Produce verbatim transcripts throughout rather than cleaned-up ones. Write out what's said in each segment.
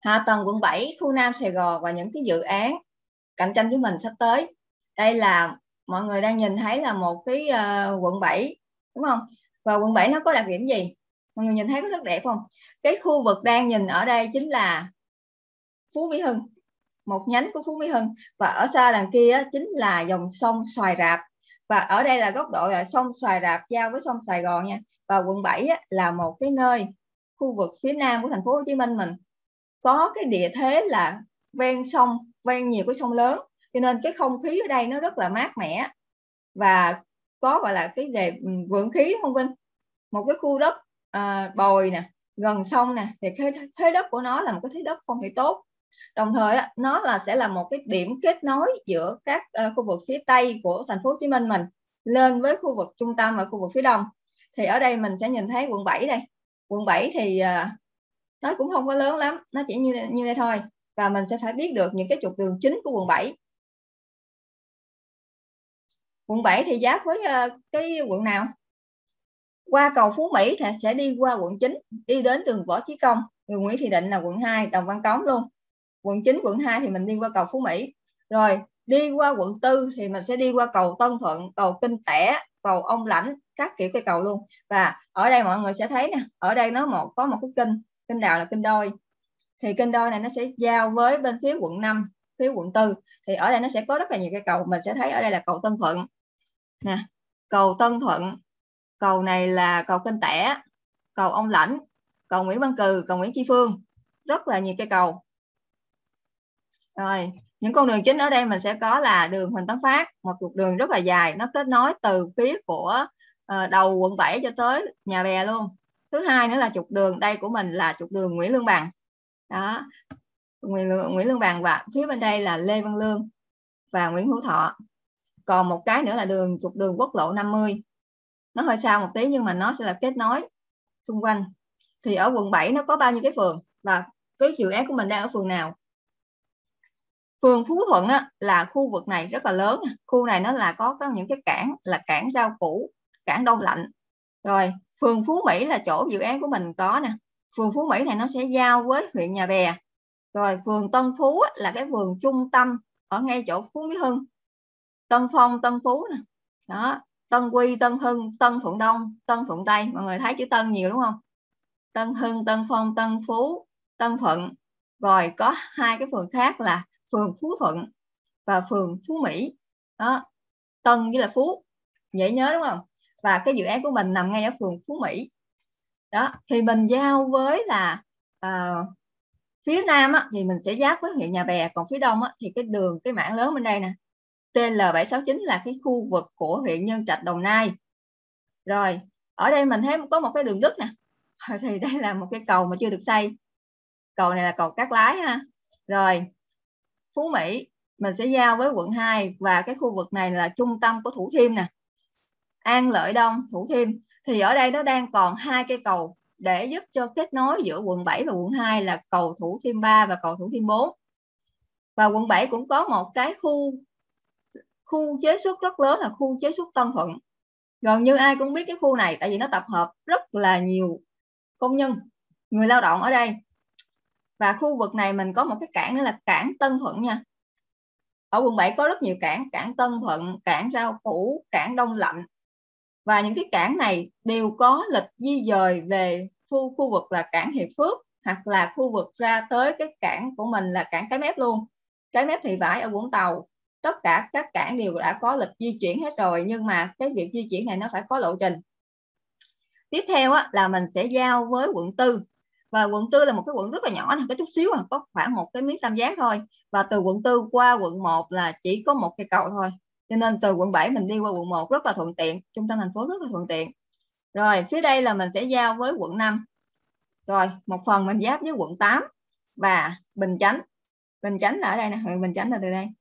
Hạ tầng quận bảy, khu Nam Sài Gòn và những cái dự án cạnh tranh với mình sắp tới. Đây là mọi người đang nhìn thấy là một cái uh, quận bảy, đúng không? Và quận bảy nó có đặc điểm gì? Mọi người nhìn thấy có rất đẹp không? Cái khu vực đang nhìn ở đây chính là Phú Mỹ Hưng, một nhánh của Phú Mỹ Hưng, và ở xa đằng kia chính là dòng sông Xoài Rạp, và ở đây là góc độ là sông Xoài Rạp giao với sông Sài Gòn nha. Và quận bảy là một cái nơi khu vực phía nam của thành phố Hồ Chí Minh mình có cái địa thế là ven sông, ven nhiều cái sông lớn, cho nên cái không khí ở đây nó rất là mát mẻ và có gọi là cái đề vượng khí, không Vinh? Một cái khu đất à, bồi nè, gần sông nè, thì cái thế đất của nó là một cái thế đất phong thủy tốt. Đồng thời nó là sẽ là một cái điểm kết nối giữa các uh, khu vực phía tây của thành phố Hồ Chí Minh mình lên với khu vực trung tâm và khu vực phía đông. Thì ở đây mình sẽ nhìn thấy quận bảy đây. Quận bảy thì uh, nó cũng không có lớn lắm, nó chỉ như như đây thôi, và mình sẽ phải biết được những cái trục đường chính của quận bảy. Quận bảy thì giáp với uh, cái quận nào? Qua cầu Phú Mỹ thì sẽ đi qua quận chín, đi đến đường Võ Chí Công, đường Nguyễn Thị Định là quận hai, Đồng Văn Cống luôn. Quận chín, quận hai thì mình đi qua cầu Phú Mỹ. Rồi đi qua quận tư thì mình sẽ đi qua cầu Tân Thuận, cầu Kinh Tẻ, cầu Ông Lãnh, các kiểu cây cầu luôn. Và ở đây mọi người sẽ thấy nè, ở đây nó một có một cái kênh, kênh đào là kênh Đôi. Thì kênh Đôi này nó sẽ giao với bên phía quận năm, phía quận tư. Thì ở đây nó sẽ có rất là nhiều cây cầu. Mình sẽ thấy ở đây là cầu Tân Thuận nè, cầu Tân Thuận, cầu này là cầu Kinh Tẻ, cầu Ông Lãnh, cầu Nguyễn Văn Cừ, cầu Nguyễn Tri Phương, rất là nhiều cây cầu. Rồi những con đường chính ở đây mình sẽ có là đường Huỳnh Tấn Phát, một trục đường rất là dài, nó kết nối từ phía của uh, đầu quận bảy cho tới Nhà Bè luôn. Thứ hai nữa là trục đường đây của mình là trục đường Nguyễn Lương Bằng đó, Nguyễn, Nguyễn Lương Bằng, và phía bên đây là Lê Văn Lương và Nguyễn Hữu Thọ. Còn một cái nữa là đường trục đường quốc lộ năm mươi, nó hơi xa một tí nhưng mà nó sẽ là kết nối xung quanh. Thì ở quận bảy nó có bao nhiêu cái phường và cái dự án của mình đang ở phường nào? Phường Phú Thuận á, là khu vực này rất là lớn, khu này nó là có, có những cái cảng là cảng rau củ, cảng đông lạnh. Rồi phường Phú Mỹ là chỗ dự án của mình có nè, phường Phú Mỹ này nó sẽ giao với huyện Nhà Bè. Rồi phường Tân Phú á, là cái phường trung tâm ở ngay chỗ Phú Mỹ Hưng, Tân Phong, Tân Phú nè, đó, Tân Quy, Tân Hưng, Tân Thuận Đông, Tân Thuận Tây, mọi người thấy chữ Tân nhiều đúng không? Tân Hưng, Tân Phong, Tân Phú, Tân Thuận. Rồi có hai cái phường khác là phường Phú Thuận và phường Phú Mỹ đó, Tân với là Phú, dễ nhớ đúng không? Và cái dự án của mình nằm ngay ở phường Phú Mỹ đó. Thì mình giao với là uh, phía nam á, thì mình sẽ giáp với huyện Nhà Bè, còn phía đông á, thì cái đường, cái mảng lớn bên đây nè, T L bảy sáu chín là cái khu vực của huyện Nhân Trạch, Đồng Nai. Rồi ở đây mình thấy có một cái đường đất nè, thì đây là một cái cầu mà chưa được xây, cầu này là cầu Cát Lái ha. Rồi Phú Mỹ mình sẽ giao với quận hai, và cái khu vực này là trung tâm của Thủ Thiêm nè, An Lợi Đông, Thủ Thiêm. Thì ở đây nó đang còn hai cây cầu để giúp cho kết nối giữa quận bảy và quận hai là cầu Thủ Thiêm ba và cầu Thủ Thiêm bốn. Và quận bảy cũng có một cái khu khu chế xuất rất lớn là khu chế xuất Tân Thuận. Gần như ai cũng biết cái khu này tại vì nó tập hợp rất là nhiều công nhân, người lao động ở đây. Và khu vực này mình có một cái cảng nữa là cảng Tân Thuận nha. Ở quận bảy có rất nhiều cảng, cảng Tân Thuận, cảng Rau Củ, cảng Đông Lạnh. Và những cái cảng này đều có lịch di dời về khu, khu vực là cảng Hiệp Phước, hoặc là khu vực ra tới cái cảng của mình là cảng Cái Mép luôn. Cái Mép Thị Vải ở Vũng Tàu. Tất cả các cảng đều đã có lịch di chuyển hết rồi, nhưng mà cái việc di chuyển này nó phải có lộ trình. Tiếp theo á, là mình sẽ giao với quận tư. Và quận tư là một cái quận rất là nhỏ, có chút xíu, có khoảng một cái miếng tam giác thôi. Và từ quận tư qua quận một là chỉ có một cây cầu thôi. Cho nên từ quận bảy mình đi qua quận một rất là thuận tiện, trung tâm thành phố rất là thuận tiện. Rồi phía đây là mình sẽ giao với quận năm. Rồi một phần mình giáp với quận tám và Bình Chánh. Bình Chánh là ở đây nè, huyện Bình Chánh là từ đây.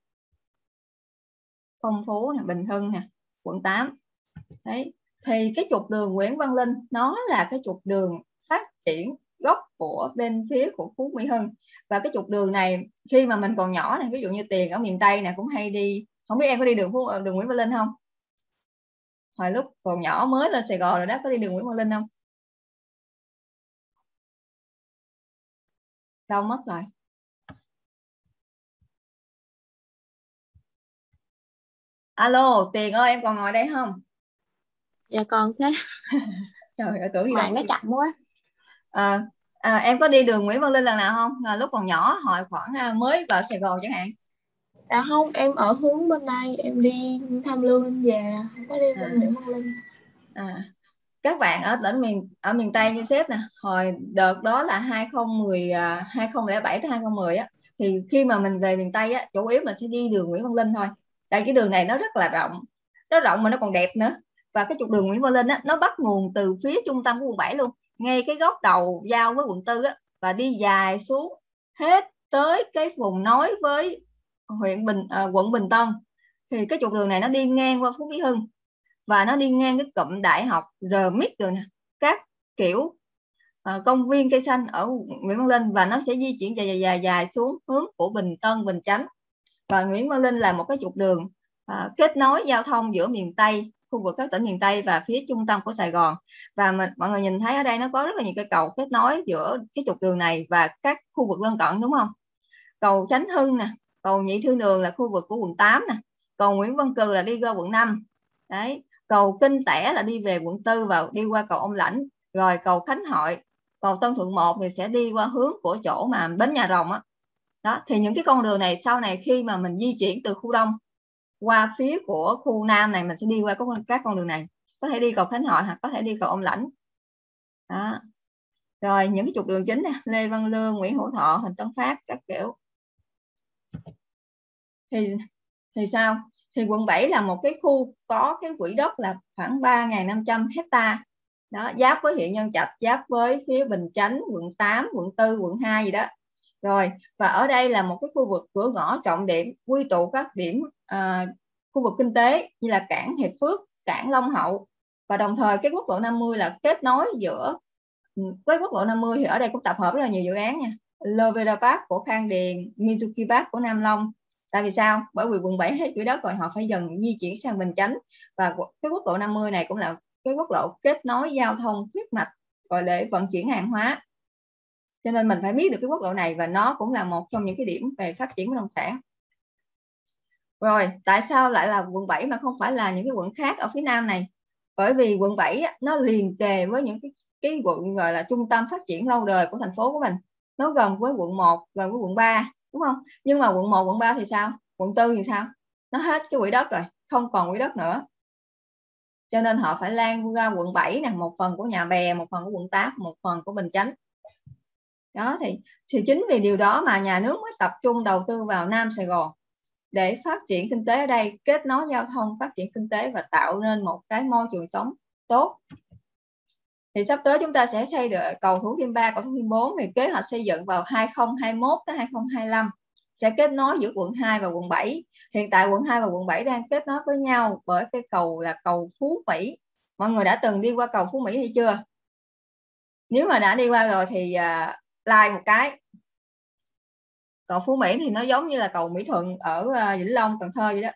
Phong Phú nè, Bình Hưng nè, quận tám. Đấy, thì cái trục đường Nguyễn Văn Linh nó là cái trục đường phát triển gốc của bên phía của Phú Mỹ Hưng. Và cái trục đường này khi mà mình còn nhỏ này, ví dụ như Tiền ở miền Tây này cũng hay đi. Không biết em có đi đường Phú đường Nguyễn Văn Linh không? Hồi lúc còn nhỏ mới lên Sài Gòn rồi đó, có đi đường Nguyễn Văn Linh không? đâu mất rồi? Alo Tiền ơi, em còn ngồi đây không? Dạ còn sếp, Trời ơi, tưởng gì đâu. mạng nó chậm quá. à, à, em có đi đường Nguyễn Văn Linh lần nào không? À, lúc còn nhỏ hồi khoảng à, mới vào Sài Gòn chẳng hạn. Dạ không, em ở hướng bên đây, em đi Tham Lương em về, không có đi bên à, Nguyễn Văn Linh. à, các bạn ở tỉnh miền ở miền Tây như sếp nè, hồi đợt đó là hai không một không à, hai không không bảy tới hai không một không á, thì khi mà mình về miền Tây á, chủ yếu mình sẽ đi đường Nguyễn Văn Linh thôi. Tại cái đường này nó rất là rộng, nó rộng mà nó còn đẹp nữa. Và cái trục đường Nguyễn Văn Linh á, nó bắt nguồn từ phía trung tâm của quận bảy luôn, ngay cái góc đầu giao với quận tư á, và đi dài xuống hết tới cái vùng nối với huyện Bình à, quận Bình Tân. Thì cái trục đường này nó đi ngang qua Phú Mỹ Hưng, và nó đi ngang cái cụm đại học rờ mít rồi nè, các kiểu uh, công viên cây xanh ở Nguyễn Văn Linh, và nó sẽ di chuyển dài dài dài dài xuống hướng của Bình Tân, Bình Chánh. Và Nguyễn Văn Linh là một cái trục đường uh, kết nối giao thông giữa miền Tây, khu vực các tỉnh miền Tây và phía trung tâm của Sài Gòn. Và mình, mọi người nhìn thấy ở đây nó có rất là nhiều cây cầu kết nối giữa cái trục đường này và các khu vực lân cận, đúng không? Cầu Chánh Hưng nè, cầu Nhị Thiên Đường là khu vực của quận tám nè, cầu Nguyễn Văn Cừ là đi qua quận năm đấy, cầu Kinh Tẻ là đi về quận tư và đi qua cầu Ông Lãnh, rồi cầu Khánh Hội, cầu Tân Thuận một thì sẽ đi qua hướng của chỗ mà bến Nhà Rồng á. Đó thì những cái con đường này sau này khi mà mình di chuyển từ khu Đông qua phía của khu Nam này, mình sẽ đi qua các con đường này, có thể đi cầu Khánh Hội hoặc có thể đi cầu Ông Lãnh. Đó. Rồi những cái trục đường chính nè, Lê Văn Lương, Nguyễn Hữu Thọ, Huỳnh Tấn Phát các kiểu. thì thì sao? Thì quận bảy là một cái khu có cái quỹ đất là khoảng ba nghìn năm trăm hecta đó, giáp với huyện Nhân Trạch, giáp với phía Bình Chánh, quận tám, quận tư, quận hai gì đó. Rồi, và ở đây là một cái khu vực cửa ngõ trọng điểm, quy tụ các điểm à, khu vực kinh tế như là cảng Hiệp Phước, cảng Long Hậu, và đồng thời cái quốc lộ năm mươi là kết nối giữa với quốc lộ năm mươi. Thì ở đây cũng tập hợp rất là nhiều dự án nha, Lovera Park của Khang Điền, Mizuki Park của Nam Long. Tại vì sao? Bởi vì quận bảy hết quỹ đất rồi, họ phải dần di chuyển sang Bình Chánh, và cái quốc lộ năm mươi này cũng là cái quốc lộ kết nối giao thông huyết mạch gọi để vận chuyển hàng hóa, cho nên mình phải biết được cái quốc lộ này, và nó cũng là một trong những cái điểm về phát triển bất động sản. Rồi tại sao lại là quận bảy mà không phải là những cái quận khác ở phía Nam này? Bởi vì quận bảy nó liền kề với những cái cái quận gọi là trung tâm phát triển lâu đời của thành phố của mình, nó gần với quận một, gần với quận ba, đúng không? Nhưng mà quận một, quận ba thì sao? Quận tư thì sao? Nó hết cái quỹ đất rồi, không còn quỹ đất nữa, cho nên họ phải lan ra quận bảy nè, một phần của Nhà Bè, một phần của quận tám, một phần của Bình Chánh. Đó thì thì chính vì điều đó mà nhà nước mới tập trung đầu tư vào Nam Sài Gòn để phát triển kinh tế ở đây, kết nối giao thông, phát triển kinh tế và tạo nên một cái môi trường sống tốt. Thì sắp tới chúng ta sẽ xây được cầu Thủ Thiêm ba, cầu Thủ Thiêm bốn, thì kế hoạch xây dựng vào hai không hai mốt tới hai không hai lăm sẽ kết nối giữa quận hai và quận bảy. Hiện tại quận hai và quận bảy đang kết nối với nhau bởi cái cầu là cầu Phú Mỹ. Mọi người đã từng đi qua cầu Phú Mỹ hay chưa? Nếu mà đã đi qua rồi thì uh, like một cái. Cầu Phú Mỹ thì nó giống như là cầu Mỹ Thuận ở uh, Vĩnh Long, Cần Thơ vậy đó.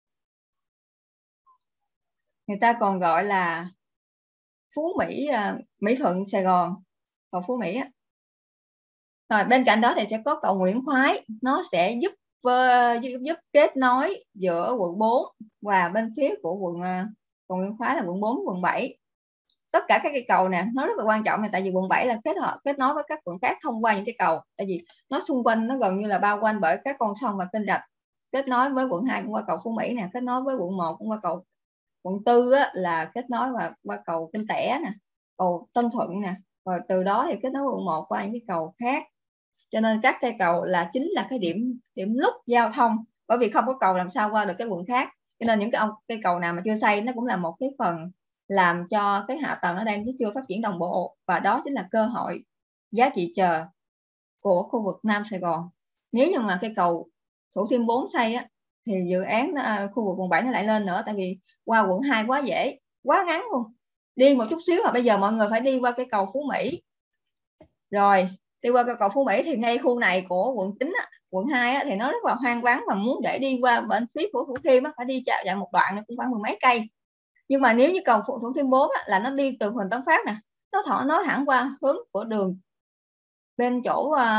Người ta còn gọi là Phú Mỹ, uh, Mỹ Thuận Sài Gòn, cầu Phú Mỹ á. Rồi bên cạnh đó thì sẽ có cầu Nguyễn Khoái, nó sẽ giúp uh, giúp, giúp kết nối giữa quận bốn và bên phía của quận uh, cầu Nguyễn Khoái là quận bốn, quận bảy. Tất cả các cây cầu nè nó rất là quan trọng này, tại vì quận bảy là kết hợp kết nối với các quận khác thông qua những cái cầu, tại vì nó xung quanh, nó gần như là bao quanh bởi các con sông và kênh rạch. Kết nối với quận hai cũng qua cầu Phú Mỹ nè, kết nối với quận một cũng qua cầu, quận tư á, là kết nối và qua cầu Kinh Tẻ nè, cầu Tân Thuận nè, rồi từ đó thì kết nối quận một qua những cái cầu khác. Cho nên các cây cầu là chính là cái điểm điểm nút giao thông, bởi vì không có cầu làm sao qua được cái quận khác. Cho nên những cái ông cây cầu nào mà chưa xây nó cũng là một cái phần làm cho cái hạ tầng ở đây nó chưa phát triển đồng bộ, và đó chính là cơ hội giá trị chờ của khu vực Nam Sài Gòn. Nếu như mà cây cầu Thủ Thiêm bốn xây á, thì dự án à, khu vực quận bảy nó lại lên nữa, tại vì qua quận hai quá dễ, quá ngắn luôn, đi một chút xíu mà bây giờ mọi người phải đi qua cái cầu Phú Mỹ, rồi đi qua cái cầu Phú Mỹ thì ngay khu này của quận chín á, quận hai á, thì nó rất là hoang vắng, và muốn để đi qua bên phía của Thủ Thiêm á, phải đi chạy một đoạn nó cũng khoảng mười mấy cây. Nhưng mà nếu như cầu Thủ Thiêm bốn á, là nó đi từ Huỳnh Tấn Phát nè, nó thọ nó thẳng qua hướng của đường bên chỗ uh,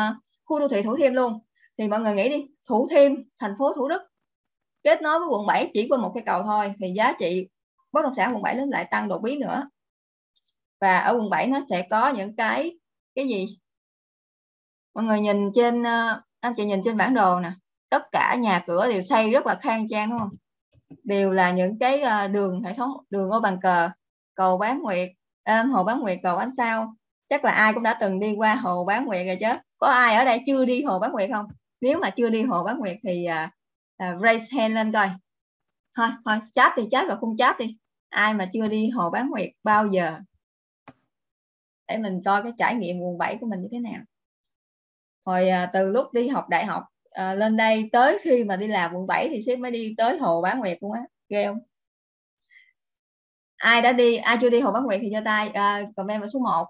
khu đô thị Thủ Thiêm luôn. Thì mọi người nghĩ đi, Thủ Thiêm, thành phố Thủ Đức kết nối với quận bảy chỉ qua một cái cầu thôi, thì giá trị bất động sản quận bảy nó lại tăng đột biến nữa. Và ở quận bảy nó sẽ có những cái cái gì mọi người nhìn trên, anh chị nhìn trên bản đồ nè, tất cả nhà cửa đều xây rất là khang trang đúng không, đều là những cái đường hệ thống đường Ô Bàn Cờ, cầu Bán Nguyệt, à, hồ Bán Nguyệt, cầu Ánh Sao. Chắc là ai cũng đã từng đi qua hồ Bán Nguyệt rồi chứ. Có ai ở đây chưa đi hồ Bán Nguyệt không? Nếu mà chưa đi hồ Bán Nguyệt thì uh, uh, raise hand lên coi. Thôi thôi chat đi, chat và không chat đi, ai mà chưa đi hồ Bán Nguyệt bao giờ, để mình coi cái trải nghiệm quận bảy của mình như thế nào. Hồi uh, từ lúc đi học đại học uh, lên đây tới khi mà đi làm quận bảy thì sếp mới đi tới hồ Bán Nguyệt luôn á, ghê không? Ai đã đi, ai chưa đi hồ Bán Nguyệt thì giơ tay, uh, comment vào số một.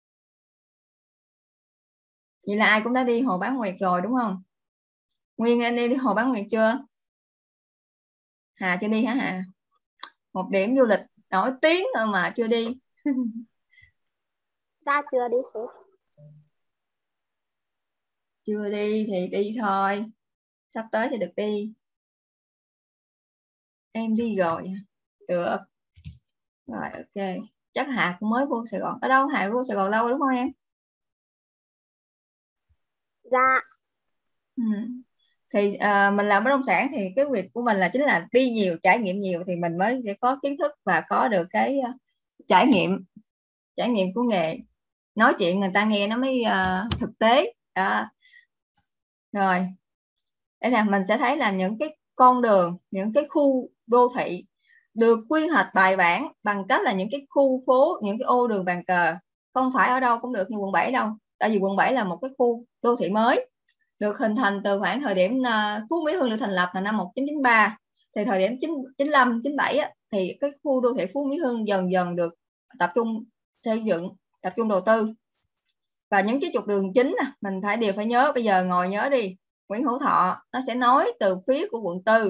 Vậy là ai cũng đã đi hồ Bán Nguyệt rồi đúng không? Nguyên anh đi hồ Bán Nguyệt chưa? Hà chưa đi hả Hà? Một điểm du lịch nổi tiếng thôi mà chưa đi. Ta chưa đi hả? Chưa đi thì đi thôi, sắp tới thì được đi. Em đi rồi, được rồi, ok. Chắc Hà cũng mới vô Sài Gòn. Ở đâu Hà vô Sài Gòn lâu rồi đúng không em? Dạ. Ừ. Thì uh, mình làm bất động sản thì cái việc của mình là chính là đi nhiều, trải nghiệm nhiều thì mình mới sẽ có kiến thức và có được cái uh, trải nghiệm trải nghiệm của nghề, nói chuyện người ta nghe nó mới uh, thực tế đó. Rồi đây là mình sẽ thấy là những cái con đường, những cái khu đô thị được quy hoạch bài bản bằng cách là những cái khu phố, những cái ô đường bàn cờ. Không phải ở đâu cũng được như quận bảy đâu, tại vì quận bảy là một cái khu đô thị mới được hình thành từ khoảng thời điểm uh, Phú Mỹ Hưng được thành lập là năm một nghìn chín trăm chín mươi ba. Thì thời điểm chín mươi lăm chín mươi bảy á, thì cái khu đô thị Phú Mỹ Hưng dần dần được tập trung xây dựng, tập trung đầu tư. Và những cái trục đường chính nè, mình phải đều phải nhớ, bây giờ ngồi nhớ đi. Nguyễn Hữu Thọ nó sẽ nối từ phía của quận tư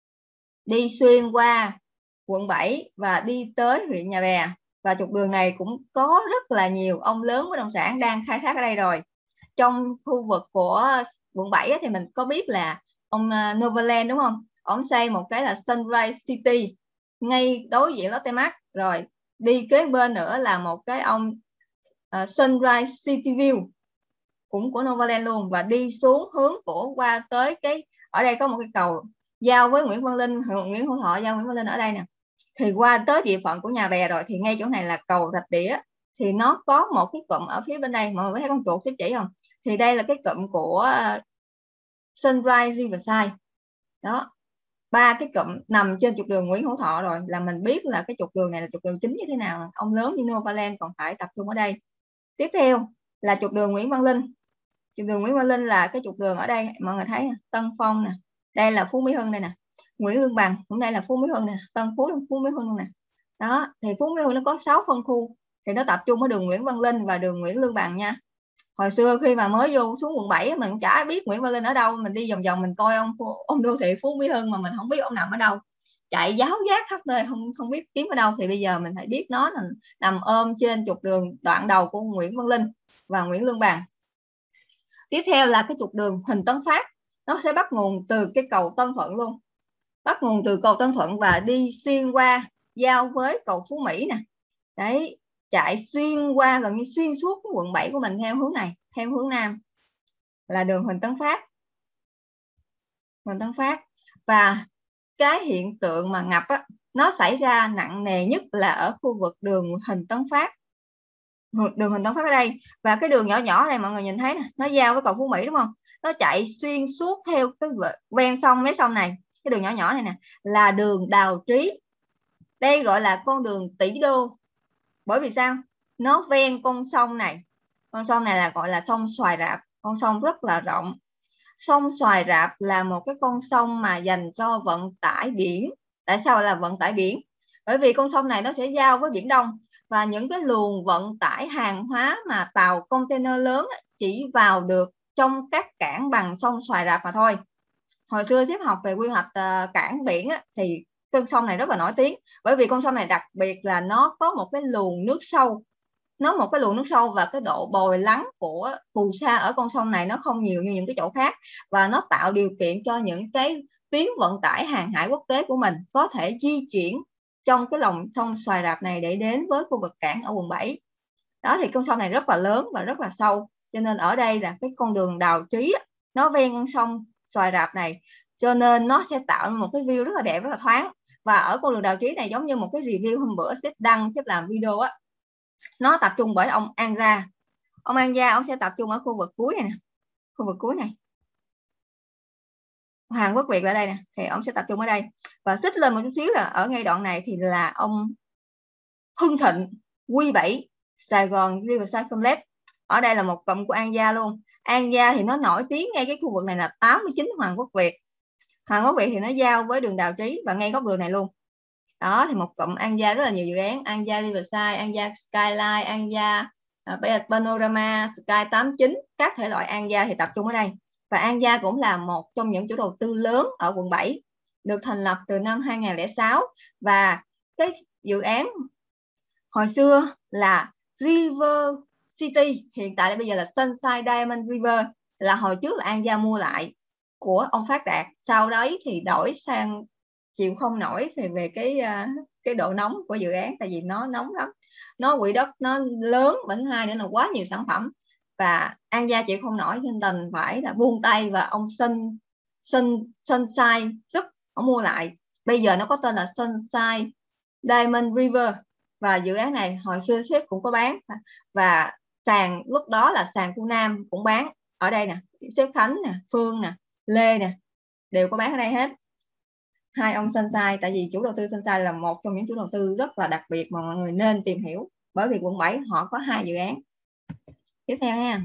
đi xuyên qua quận bảy và đi tới huyện Nhà Bè. Và trục đường này cũng có rất là nhiều ông lớn bất động sản đang khai thác ở đây rồi. Trong khu vực của quận bảy thì mình có biết là ông Novaland đúng không? Ông xây một cái là Sunrise City ngay đối diện Lotte Mart, rồi đi kế bên nữa là một cái ông uh, Sunrise City View cũng của Novaland luôn, và đi xuống hướng của qua tới cái ở đây có một cái cầu giao với Nguyễn Văn Linh, Nguyễn Hữu Thọ giao Nguyễn Văn Linh ở đây nè, thì qua tới địa phận của Nhà Bè rồi thì ngay chỗ này là cầu Rạch Đĩa, thì nó có một cái cụm ở phía bên đây, mọi người có thấy con chuột xếp chỉ không? Thì đây là cái cụm của Sunrise Riverside đó. Ba cái cụm nằm trên trục đường Nguyễn Hữu Thọ rồi là mình biết là cái trục đường này là trục đường chính như thế nào. Ông lớn như Novaland còn phải tập trung ở đây. Tiếp theo là trục đường Nguyễn Văn Linh. Trục đường Nguyễn Văn Linh là cái trục đường ở đây mọi người thấy Tân Phong nè, đây là Phú Mỹ Hưng đây nè, Nguyễn Lương Bằng cũng đây là Phú Mỹ Hưng nè, Tân Phú Phú Mỹ Hưng nè. Đó thì Phú Mỹ Hưng nó có sáu phân khu, thì nó tập trung ở đường Nguyễn Văn Linh và đường Nguyễn Lương Bằng nha. Hồi xưa khi mà mới vô xuống quận bảy mình chả biết Nguyễn Văn Linh ở đâu, mình đi vòng vòng mình coi ông ông đô thị Phú Mỹ Hưng mà mình không biết ông nằm ở đâu, chạy giáo giác khắp nơi không không biết kiếm ở đâu. Thì bây giờ mình phải biết nó là nằm ôm trên trục đường đoạn đầu của Nguyễn Văn Linh và Nguyễn Lương Bằng. Tiếp theo là cái trục đường Huỳnh Tấn Phát, nó sẽ bắt nguồn từ cái cầu Tân Thuận luôn, bắt nguồn từ cầu Tân Thuận và đi xuyên qua giao với cầu Phú Mỹ nè. Đấy, chạy xuyên qua gần như xuyên suốt cái quận bảy của mình theo hướng này, theo hướng nam là đường Huỳnh Tấn Phát. Huỳnh Tấn Phát và cái hiện tượng mà ngập á, nó xảy ra nặng nề nhất là ở khu vực đường Huỳnh Tấn Phát. Đường Huỳnh Tấn Phát ở đây, và cái đường nhỏ nhỏ này mọi người nhìn thấy nè, nó giao với cầu Phú Mỹ đúng không? Nó chạy xuyên suốt theo cái ven sông, mấy sông này, cái đường nhỏ nhỏ này nè là đường Đào Trí. Đây gọi là con đường tỷ đô. Bởi vì sao? Nó ven con sông này. Con sông này là gọi là sông Xoài Rạp, con sông rất là rộng. Sông Xoài Rạp là một cái con sông mà dành cho vận tải biển. Tại sao là vận tải biển? Bởi vì con sông này nó sẽ giao với Biển Đông, và những cái luồng vận tải hàng hóa mà tàu container lớn chỉ vào được trong các cảng bằng sông Xoài Rạp mà thôi. Hồi xưa xếp học về quy hoạch uh, cảng biển á, thì con sông này rất là nổi tiếng, bởi vì con sông này đặc biệt là nó có một cái luồng nước sâu nó một cái luồng nước sâu và cái độ bồi lắng của phù sa ở con sông này nó không nhiều như những cái chỗ khác, và nó tạo điều kiện cho những cái tuyến vận tải hàng hải quốc tế của mình có thể di chuyển trong cái lòng sông Xoài Rạp này để đến với khu vực cảng ở quận bảy. Đó, thì con sông này rất là lớn và rất là sâu, cho nên ở đây là cái con đường Đào Trí nó ven con sông Xoài Rạp này, cho nên nó sẽ tạo một cái view rất là đẹp, rất là thoáng. Và ở con đường Đào Trí này giống như một cái review hôm bữa xếp đăng xếp làm video á, nó tập trung bởi ông An Gia. Ông An Gia ông sẽ tập trung ở khu vực cuối này nè, khu vực cuối này, Hàn Quốc Việt ở đây nè, thì ông sẽ tập trung ở đây. Và xích lên một chút xíu là ở ngay đoạn này thì là ông Hưng Thịnh, Quy bảy, Sài Gòn Riverside Complex. Ở đây là một cụm của An Gia luôn. An Gia thì nó nổi tiếng ngay cái khu vực này là tám mươi chín Hoàng Quốc Việt. Hoàng Quốc Việt thì nó giao với đường Đào Trí và ngay góc đường này luôn. Đó, thì một cụm An Gia rất là nhiều dự án, An Gia Riverside, An Gia Skyline, An Gia uh, Panorama, Sky tám chín, các thể loại An Gia thì tập trung ở đây. Và An Gia cũng là một trong những chủ đầu tư lớn ở quận bảy, được thành lập từ năm hai nghìn không trăm lẻ sáu, và cái dự án hồi xưa là River City, hiện tại là bây giờ là Sunshine Diamond River, là hồi trước là An Gia mua lại của ông Phát Đạt, sau đấy thì đổi sang chịu không nổi về về cái cái độ nóng của dự án, tại vì nó nóng lắm, nó quỹ đất nó lớn, và thứ hai nữa là quá nhiều sản phẩm, và An Gia chịu không nổi nên đành phải là buông tay, và ông Sun Sun Sunshine Group ông mua lại, bây giờ nó có tên là Sunshine Diamond River. Và dự án này hồi xưa sếp cũng có bán, và sàn lúc đó là sàn khu Nam cũng bán ở đây nè, sếp Khánh nè, Phương nè, Lê nè, đều có bán ở đây hết. Hai ông Sunshine, tại vì chủ đầu tư Sunshine là một trong những chủ đầu tư rất là đặc biệt mà mọi người nên tìm hiểu, bởi vì quận bảy họ có hai dự án. Tiếp theo nha.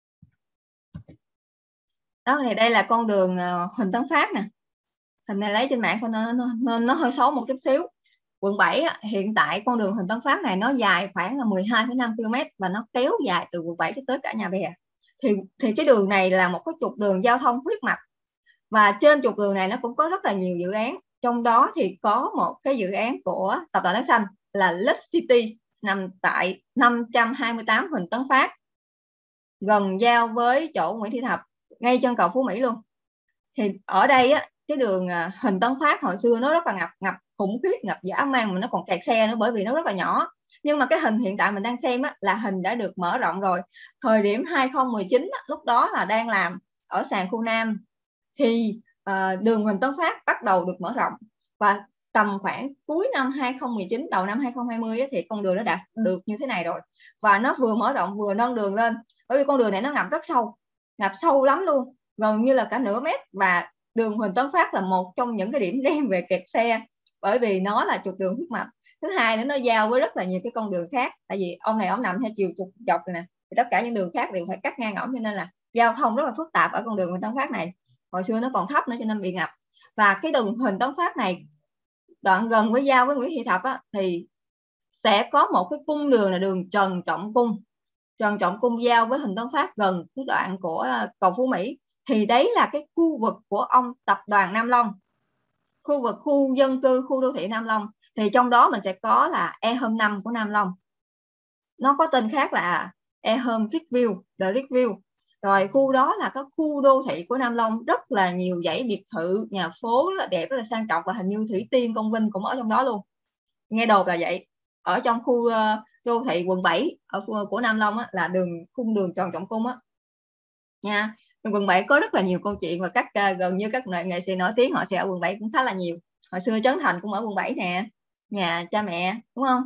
Đó, thì đây là con đường uh, Huỳnh Tấn Phát nè. Hình này lấy trên mạng nên nó, nó, nó hơi xấu một chút xíu. Quận bảy hiện tại con đường Huỳnh Tấn Phát này nó dài khoảng là mười hai phẩy năm ki lô mét và nó kéo dài từ quận bảy tới cả Nhà Bè. Thì thì cái đường này là một cái trục đường giao thông huyết mạch, và trên trục đường này nó cũng có rất là nhiều dự án. Trong đó thì có một cái dự án của tập đoàn Đất Xanh là Lux City, nằm tại năm trăm hai mươi tám Huỳnh Tấn Phát, gần giao với chỗ Nguyễn Thị Thập, ngay chân cầu Phú Mỹ luôn. Thì ở đây á, cái đường Huỳnh Tấn Phát hồi xưa nó rất là ngập ngập khủng khiếp, ngập dã man, mà nó còn kẹt xe nữa bởi vì nó rất là nhỏ. Nhưng mà cái hình hiện tại mình đang xem á, là hình đã được mở rộng rồi. Thời điểm hai không một chín á, lúc đó là đang làm ở sàn khu Nam, thì uh, đường Huỳnh Tấn Phát bắt đầu được mở rộng, và tầm khoảng cuối năm hai không một chín đầu năm hai không hai không á, thì con đường nó đã được như thế này rồi, và nó vừa mở rộng vừa nâng đường lên, bởi vì con đường này nó ngập rất sâu, ngập sâu lắm luôn, gần như là cả nửa mét. Và đường Huỳnh Tấn Phát là một trong những cái điểm đen về kẹt xe, bởi vì nó là trục đường huyết mạch. Thứ hai nữa, nó giao với rất là nhiều cái con đường khác, tại vì ông này ông nằm theo chiều trục dọc này nè, thì tất cả những đường khác đều phải cắt ngang ổng, cho nên là giao thông rất là phức tạp ở con đường Huỳnh Tấn Phát này. Hồi xưa nó còn thấp nữa cho nên bị ngập. Và cái đường Huỳnh Tấn Phát này đoạn gần với giao với Nguyễn Thị Thập á, thì sẽ có một cái cung đường là đường Trần Trọng Cung. Trần Trọng Cung giao với Huỳnh Tấn Phát gần cái đoạn của cầu Phú Mỹ, thì đấy là cái khu vực của ông tập đoàn Nam Long, khu vực khu dân cư, khu đô thị Nam Long. Thì trong đó mình sẽ có là eHome năm của Nam Long, nó có tên khác là eHome Rickview, The Rickview. Rồi khu đó là các khu đô thị của Nam Long, rất là nhiều dãy biệt thự, nhà phố rất là đẹp, rất là sang trọng, và hình như Thủy Tiên, Công Vinh cũng ở trong đó luôn. Nghe đồn là vậy. Ở trong khu uh, đô thị quận bảy ở khu, của Nam Long á, là đường khung đường Trần Trọng Cung á nha. Quận bảy có rất là nhiều câu chuyện, và các uh, gần như các nghệ sĩ nổi tiếng họ sẽ ở quận bảy cũng khá là nhiều. Hồi xưa Trấn Thành cũng ở quận bảy nè, nhà cha mẹ, đúng không?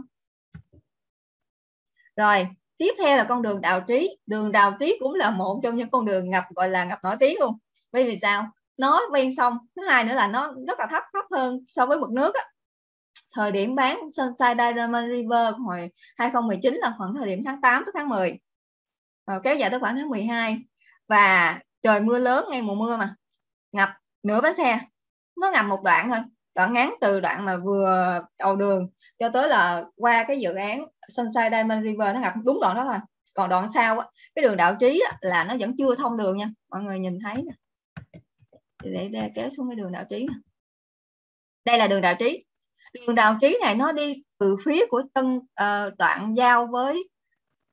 Rồi tiếp theo là con đường Đào Trí. Đường Đào Trí cũng là một trong những con đường ngập, gọi là ngập nổi tiếng luôn. Bởi vì sao? Nó ven sông, thứ hai nữa là nó rất là thấp, thấp hơn so với mực nước á. Thời điểm bán Sunshine Diamond River hồi hai không một chín là khoảng thời điểm tháng tám tới tháng mười, rồi kéo dài tới khoảng tháng mười hai, và trời mưa lớn, ngay mùa mưa mà ngập nửa bánh xe. Nó ngập một đoạn thôi, đoạn ngắn từ đoạn mà vừa đầu đường cho tới là qua cái dự án Sunshine Diamond River, nó ngập đúng đoạn đó thôi. Còn đoạn sau á, cái đường Đào Trí á, là nó vẫn chưa thông đường nha, mọi người nhìn thấy nè. Để, để kéo xuống cái đường Đào Trí nè. Đây là đường Đào Trí. Đường Đào Trí này nó đi từ phía của chân uh, đoạn giao với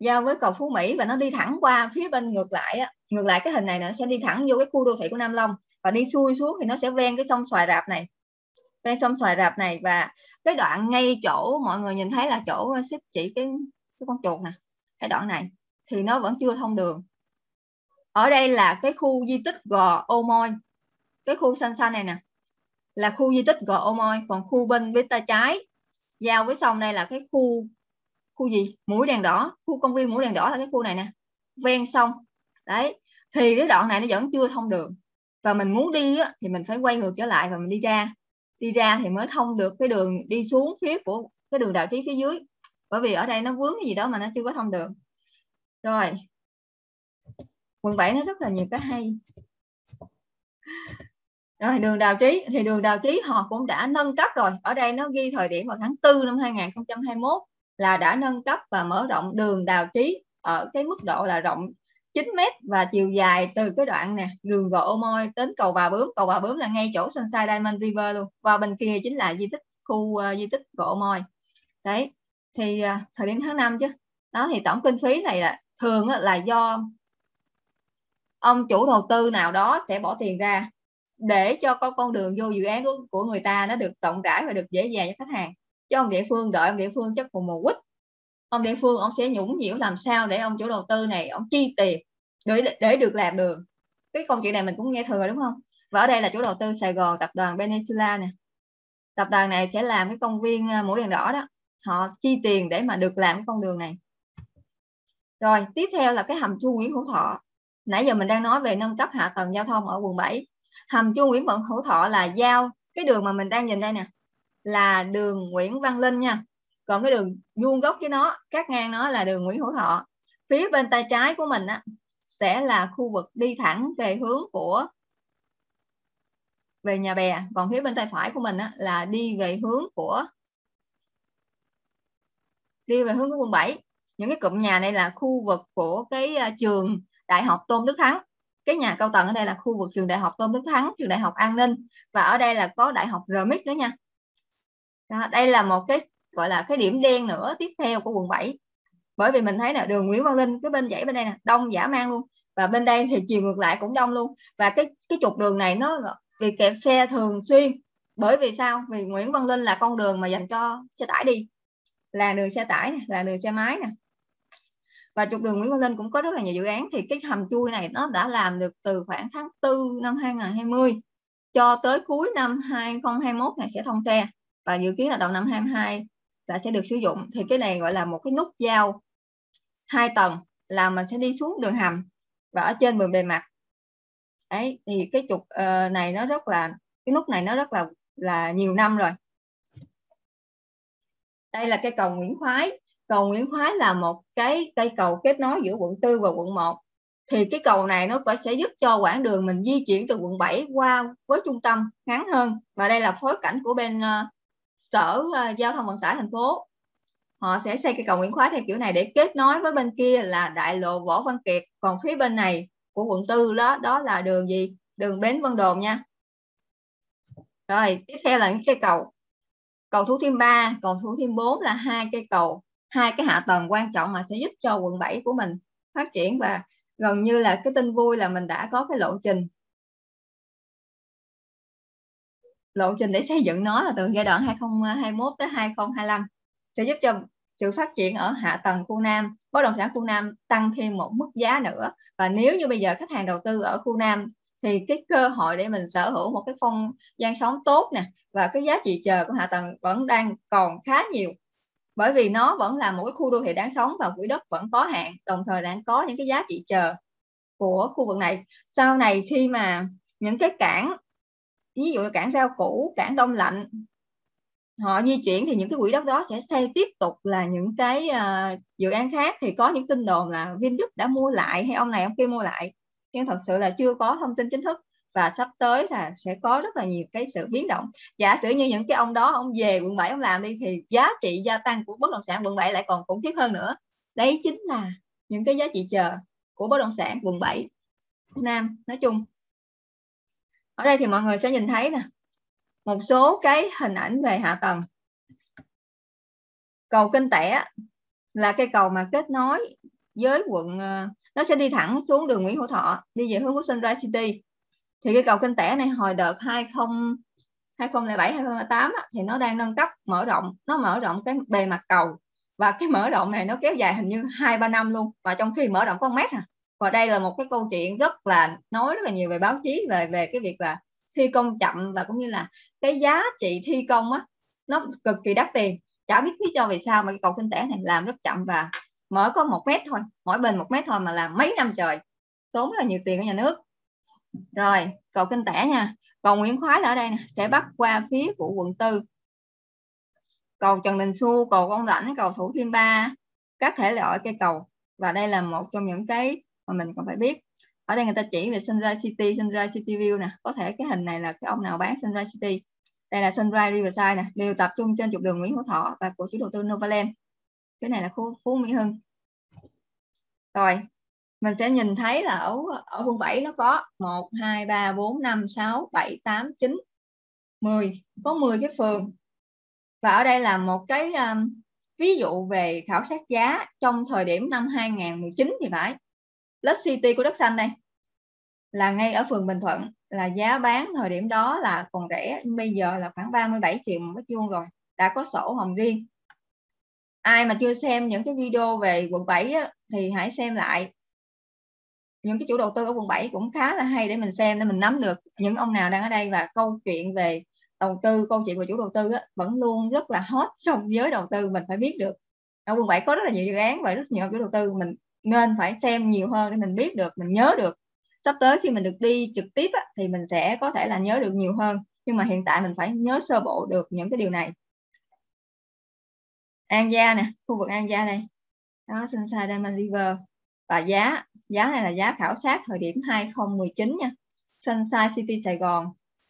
giao với cầu Phú Mỹ và nó đi thẳng qua phía bên ngược lại á, ngược lại cái hình này nó sẽ đi thẳng vô cái khu đô thị của Nam Long và đi xuôi xuống thì nó sẽ ven cái sông Xoài Rạp này, ven sông Xoài Rạp này. Và cái đoạn ngay chỗ mọi người nhìn thấy là chỗ xếp chỉ cái, cái con chuột nè, cái đoạn này thì nó vẫn chưa thông đường. Ở đây là cái khu di tích Gò Ô Môi, cái khu xanh xanh này nè là khu di tích Gò Ô Môi, còn khu bên bên tay trái giao với sông đây là cái khu khu gì mũi đèn đỏ, khu công viên mũi đèn đỏ là cái khu này nè, ven sông đấy. Thì cái đoạn này nó vẫn chưa thông đường và mình muốn đi á, thì mình phải quay ngược trở lại và mình đi ra đi ra thì mới thông được cái đường đi xuống phía của cái đường Đào Trí phía dưới, bởi vì ở đây nó vướng cái gì đó mà nó chưa có thông đường. Rồi quận bảy nó rất là nhiều cái hay. Rồi đường Đào Trí thì đường Đào Trí họ cũng đã nâng cấp rồi. Ở đây nó ghi thời điểm vào tháng tư năm hai nghìn không trăm hai mươi mốt là đã nâng cấp và mở rộng đường Đào Trí ở cái mức độ là rộng chín mét và chiều dài từ cái đoạn nè đường Gò Ô Môi đến cầu Bà Bướm. Cầu Bà Bướm là ngay chỗ Sunshine Diamond River luôn, và bên kia chính là di tích khu uh, di tích Gò Ô Môi đấy. Thì uh, thời điểm tháng năm chứ đó, thì tổng kinh phí này là thường uh, là do ông chủ đầu tư nào đó sẽ bỏ tiền ra để cho có con đường vô dự án của, của người ta nó được rộng rãi và được dễ dàng cho khách hàng. Chứ ông địa phương đợi ông địa phương chắc cùng một quýt, ông địa phương ông sẽ nhũng nhiễu làm sao để ông chủ đầu tư này ông chi tiền để để được làm đường. Cái câu chuyện này mình cũng nghe thừa đúng không? Và ở đây là chủ đầu tư Sài Gòn, tập đoàn Peninsula nè, tập đoàn này sẽ làm cái công viên mũi đèn đỏ đó, họ chi tiền để mà được làm cái con đường này. Rồi tiếp theo là cái hầm chui Nguyễn Hữu Thọ. Nãy giờ mình đang nói về nâng cấp hạ tầng giao thông ở quận bảy. Hầm chui Nguyễn Hữu Thọ là giao cái đường mà mình đang nhìn đây nè là đường Nguyễn Văn Linh nha, còn cái đường vuông góc với nó cắt ngang nó là đường Nguyễn Hữu Thọ. Phía bên tay trái của mình á sẽ là khu vực đi thẳng về hướng của về Nhà Bè, còn phía bên tay phải của mình á là đi về hướng của đi về hướng của quận bảy. Những cái cụm nhà này là khu vực của cái trường Đại học Tôn Đức Thắng. Cái nhà cao tầng ở đây là khu vực trường Đại học Tôn Đức Thắng, trường Đại học An ninh, và ở đây là có Đại học rờ em i xê nữa nha. Đó, đây là một cái gọi là cái điểm đen nữa tiếp theo của quận bảy, bởi vì mình thấy là đường Nguyễn Văn Linh cái bên dãy bên đây nè đông dã man luôn, và bên đây thì chiều ngược lại cũng đông luôn. Và cái cái trục đường này nó bị kẹt xe thường xuyên. Bởi vì sao? Vì Nguyễn Văn Linh là con đường mà dành cho xe tải đi, là đường xe tải, là đường xe máy nè. Và trục đường Nguyễn Văn Linh cũng có rất là nhiều dự án. Thì cái hầm chui này nó đã làm được từ khoảng tháng tư năm hai nghìn không trăm hai mươi cho tới cuối năm hai nghìn không trăm hai mươi mốt này sẽ thông xe, và dự kiến là đầu năm hai nghìn không trăm hai mươi hai là sẽ được sử dụng. Thì cái này gọi là một cái nút giao hai tầng, là mình sẽ đi xuống đường hầm và ở trên bề mặt đấy. Thì cái trục uh, này nó rất là cái nút này nó rất là là nhiều năm rồi. Đây là cây cầu Nguyễn Khoái. Cầu Nguyễn Khoái là một cái cây cầu kết nối giữa quận tư và quận một. Thì cái cầu này nó có sẽ giúp cho quãng đường mình di chuyển từ quận bảy qua với trung tâm ngắn hơn. Và đây là phối cảnh của bên uh, Sở uh, Giao thông Vận tải thành phố. Họ sẽ xây cây cầu Nguyễn Khoái theo kiểu này để kết nối với bên kia là đại lộ Võ Văn Kiệt. Còn phía bên này của quận tư đó đó là đường gì? Đường Bến Vân Đồn nha. Rồi tiếp theo là những cây cầu. Cầu Thủ Thiêm ba, cầu Thủ Thiêm bốn là hai cây cầu, hai cái hạ tầng quan trọng mà sẽ giúp cho quận bảy của mình phát triển. Và gần như là cái tin vui là mình đã có cái lộ trình lộ trình để xây dựng nó là từ giai đoạn hai nghìn không trăm hai mươi mốt tới hai nghìn không trăm hai mươi lăm, sẽ giúp cho sự phát triển ở hạ tầng khu Nam, bất động sản khu Nam tăng thêm một mức giá nữa. Và nếu như bây giờ khách hàng đầu tư ở khu Nam thì cái cơ hội để mình sở hữu một cái không gian sống tốt nè, và cái giá trị chờ của hạ tầng vẫn đang còn khá nhiều, bởi vì nó vẫn là một cái khu đô thị đáng sống và quỹ đất vẫn có hạn, đồng thời đang có những cái giá trị chờ của khu vực này. Sau này khi mà những cái cảng, ví dụ cảng Rau Củ, cảng Đông Lạnh họ di chuyển thì những cái quỹ đất đó sẽ xây tiếp tục là những cái uh, dự án khác. Thì có những tin đồn là Vingroup đã mua lại hay ông này ông kia mua lại, nhưng thật sự là chưa có thông tin chính thức. Và sắp tới là sẽ có rất là nhiều cái sự biến động. Giả sử như những cái ông đó ông về quận bảy ông làm đi thì giá trị gia tăng của bất động sản quận bảy lại còn khủng khiếp hơn nữa. Đấy chính là những cái giá trị chờ của bất động sản quận bảy Nam nói chung. Ở đây thì mọi người sẽ nhìn thấy nè một số cái hình ảnh về hạ tầng. Cầu Kênh Tẻ là cây cầu mà kết nối với quận, nó sẽ đi thẳng xuống đường Nguyễn Hữu Thọ đi về hướng của Sunrise City. Thì cái cầu Kênh Tẻ này hồi đợt hai không hai không không bảy hai không không tám á, thì nó đang nâng cấp mở rộng, nó mở rộng cái bề mặt cầu, và cái mở rộng này nó kéo dài hình như hai ba năm luôn, và trong khi mở rộng có một mét à. Và đây là một cái câu chuyện rất là nói rất là nhiều về báo chí về về cái việc là thi công chậm, và cũng như là cái giá trị thi công á nó cực kỳ đắt tiền. Chả biết lý do vì sao mà cái cầu Kênh Tẻ này làm rất chậm, và mở có một mét thôi, mỗi bên một mét thôi mà làm mấy năm trời, tốn rất là nhiều tiền của nhà nước. Rồi cầu Kênh Tẻ nha. Cầu Nguyễn Khoái là ở đây nè, sẽ bắc qua phía của quận tư. Cầu Trần Đình Xu, cầu Công Lãnh, cầu Thủ Thiêm Ba, các thể loại cây cầu. Và đây là một trong những cái mà mình còn phải biết. Ở đây người ta chỉ về Sunrise City, Sunrise City View nè. Có thể cái hình này là cái ông nào bán Sunrise City. Đây là Sunrise Riverside nè, đều tập trung trên trục đường Nguyễn Hữu Thọ và của chủ đầu tư Novaland. Cái này là khu Phú Mỹ Hưng. Rồi mình sẽ nhìn thấy là ở ở quận bảy nó có một, hai, ba, bốn, năm, sáu, bảy, tám, chín, mười, có mười cái phường. Và ở đây là một cái um, ví dụ về khảo sát giá trong thời điểm năm hai không một chín thì phải. Lux City của Đất Xanh đây là ngay ở phường Bình Thuận, là giá bán thời điểm đó là còn rẻ, bây giờ là khoảng ba mươi bảy triệu một mét vuông rồi, đã có sổ hồng riêng. Ai mà chưa xem những cái video về quận bảy á, thì hãy xem lại. Những cái chủ đầu tư ở quận bảy cũng khá là hay để mình xem, để mình nắm được những ông nào đang ở đây, và câu chuyện về đầu tư, câu chuyện về chủ đầu tư á, vẫn luôn rất là hot trong giới đầu tư. Mình phải biết được ở quận bảy có rất là nhiều dự án và rất nhiều chủ đầu tư, mình nên phải xem nhiều hơn để mình biết được, mình nhớ được. Sắp tới khi mình được đi trực tiếp á, thì mình sẽ có thể là nhớ được nhiều hơn, nhưng mà hiện tại mình phải nhớ sơ bộ được những cái điều này. An Gia nè, khu vực An Gia đây đó, Sunshine Diamond River. Và giá giá này là giá khảo sát thời điểm hai không một chín nha. Sunshine City Sài Gòn,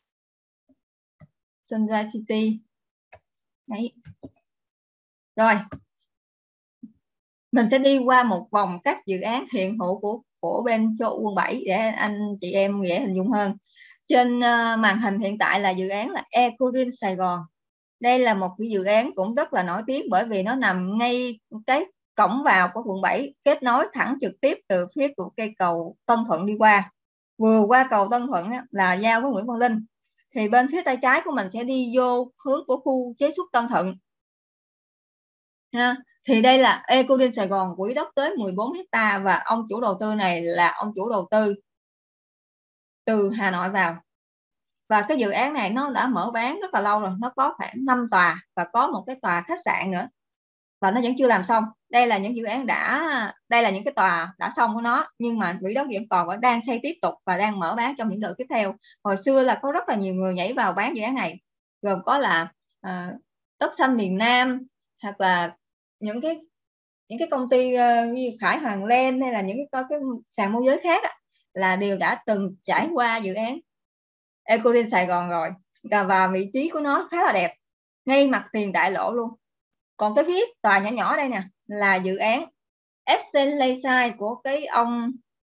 Sunrise City đấy. Rồi mình sẽ đi qua một vòng các dự án hiện hữu của của bên chỗ quận bảy để anh chị em dễ hình dung hơn. Trên uh, màn hình hiện tại là dự án là Ecogreen Sài Gòn. Đây là một cái dự án cũng rất là nổi tiếng, bởi vì nó nằm ngay cái cổng vào của quận bảy, kết nối thẳng trực tiếp từ phía của cây cầu Tân Thuận đi qua. Vừa qua cầu Tân Thuận á, là giao với Nguyễn Văn Linh, thì bên phía tay trái của mình sẽ đi vô hướng của khu chế xuất Tân Thuận ha. Thì đây là Ecogreen Sài Gòn, quỹ đất tới mười bốn hecta, và ông chủ đầu tư này là ông chủ đầu tư từ Hà Nội vào. Và cái dự án này nó đã mở bán rất là lâu rồi, nó có khoảng năm tòa và có một cái tòa khách sạn nữa, và nó vẫn chưa làm xong. Đây là những dự án đã đây là những cái tòa đã xong của nó, nhưng mà quỹ đất vẫn còn vẫn đang xây tiếp tục và đang mở bán trong những đợt tiếp theo. Hồi xưa là có rất là nhiều người nhảy vào bán dự án này, gồm có là à, Đất Xanh miền Nam, hoặc là những cái những cái công ty uh, như Khải Hoàng Land, hay là những cái cái sàn môi giới khác á, là đều đã từng trải qua dự án Ecogreen Sài Gòn rồi, và vị trí của nó khá là đẹp, ngay mặt tiền đại lộ luôn. Còn cái phía tòa nhỏ nhỏ đây nè là dự án Excel Lakeside của cái ông,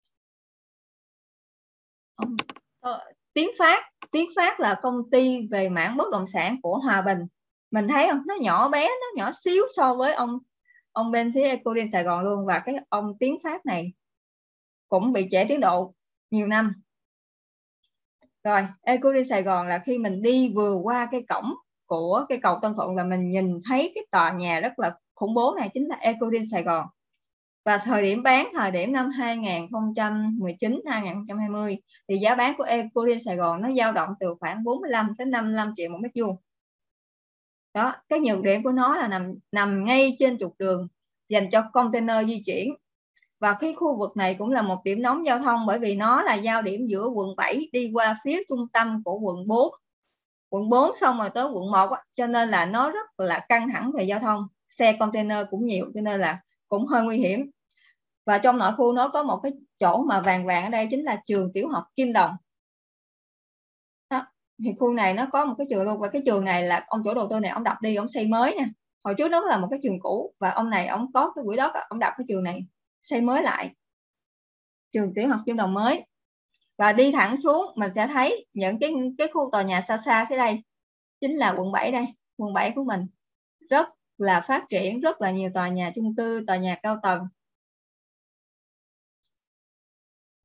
ông uh, Tiến Phát. Tiến Phát là công ty về mảng bất động sản của Hòa Bình. Mình thấy không, nó nhỏ bé, nó nhỏ xíu so với ông ông bên phía Ecogreen Sài Gòn luôn. Và cái ông Tiến Phát này cũng bị trễ tiến độ nhiều năm rồi. Ecogreen Sài Gòn là khi mình đi vừa qua cái cổng của cái cầu Tân Thuận là mình nhìn thấy cái tòa nhà rất là khủng bố này, chính là Ecogreen Sài Gòn. Và thời điểm bán, thời điểm năm hai không một chín hai không hai không, thì giá bán của Ecogreen Sài Gòn nó dao động từ khoảng bốn mươi lăm đến năm mươi lăm triệu một mét vuông. Đó, cái nhược điểm của nó là nằm nằm ngay trên trục đường dành cho container di chuyển. Và cái khu vực này cũng là một điểm nóng giao thông, bởi vì nó là giao điểm giữa quận bảy đi qua phía trung tâm của quận bốn. Quận bốn xong rồi tới quận một á, cho nên là nó rất là căng thẳng về giao thông. Xe container cũng nhiều, cho nên là cũng hơi nguy hiểm. Và trong nội khu nó có một cái chỗ mà vàng vàng ở đây, chính là trường tiểu học Kim Đồng. Đó. Thì khu này nó có một cái trường luôn, và cái trường này là ông chủ đầu tư này ông đập đi, ông xây mới nha. Hồi trước đó là một cái trường cũ, và ông này ông có cái quỹ đất, ông đập cái trường này xây mới lại, trường tiểu học Kim Đồng mới. Và đi thẳng xuống mình sẽ thấy những cái cái khu tòa nhà xa xa phía đây, chính là quận bảy đây. Quận bảy của mình rất là phát triển, rất là nhiều tòa nhà chung cư, tòa nhà cao tầng.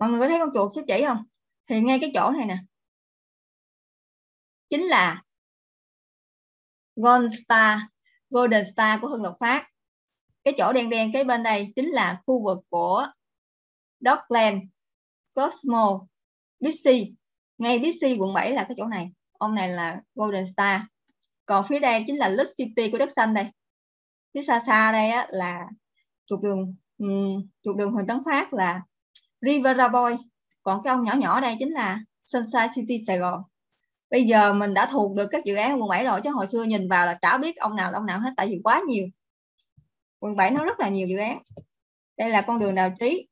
Mọi người có thấy con chuột xích chỉ không? Thì ngay cái chỗ này nè chính là Golden Star, Golden Star của Hưng Lộc Phát. Cái chỗ đen đen cái bên đây chính là khu vực của Dockland, Cosmo, Bixby. Ngay Bixby quận bảy là cái chỗ này. Ông này là Golden Star. Còn phía đây chính là Lux City của đất xanh đây. Phía xa xa đây á, là trục đường um, trục đường Huỳnh Tấn Phát là Rivera Boy. Còn cái ông nhỏ nhỏ đây chính là Sunshine City Sài Gòn. Bây giờ mình đã thuộc được các dự án quận bảy rồi, chứ hồi xưa nhìn vào là chả biết ông nào là ông nào hết, tại vì quá nhiều. Quận bảy nó rất là nhiều dự án. Đây là con đường Đào Trí.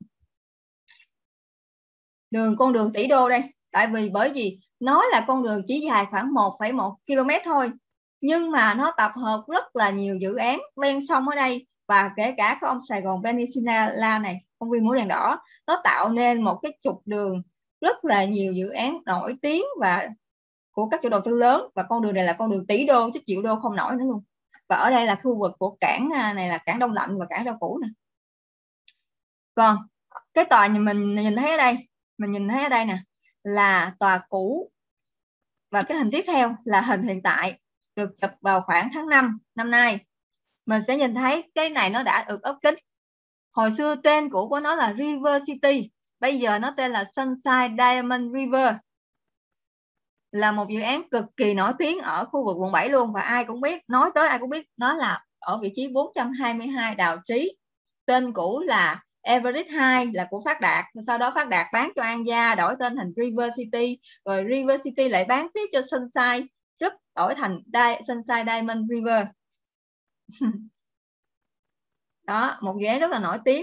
Đường con đường tỷ đô đây. Tại vì bởi vì nó là con đường chỉ dài khoảng một phẩy một ki lô mét thôi, nhưng mà nó tập hợp rất là nhiều dự án ven sông ở đây, và kể cả cái ông Sài Gòn Peninsula này, công viên Mũi Đèn Đỏ, nó tạo nên một cái trục đường rất là nhiều dự án nổi tiếng và của các chủ đầu tư lớn. Và con đường này là con đường tỷ đô chứ triệu đô không nổi nữa luôn. Và ở đây là khu vực của cảng này là cảng Đông Lạnh và cảng Rau Củ nè. Còn cái tòa nhà mình nhìn thấy ở đây, mình nhìn thấy ở đây nè là tòa cũ, và cái hình tiếp theo là hình hiện tại được chụp vào khoảng tháng năm năm nay. Mình sẽ nhìn thấy cái này nó đã được ốp kính. Hồi xưa tên cũ của nó là River City, bây giờ nó tên là Sunshine Diamond River, là một dự án cực kỳ nổi tiếng ở khu vực quận bảy luôn, và ai cũng biết, nói tới ai cũng biết nó là ở vị trí bốn trăm hai mươi hai Đào Trí. Tên cũ là Everest hai là của Phát Đạt, sau đó Phát Đạt bán cho An Gia đổi tên thành River City, rồi River City lại bán tiếp cho Sunshine Group đổi thành Di Sunshine Diamond River. Đó, một dự án rất là nổi tiếng.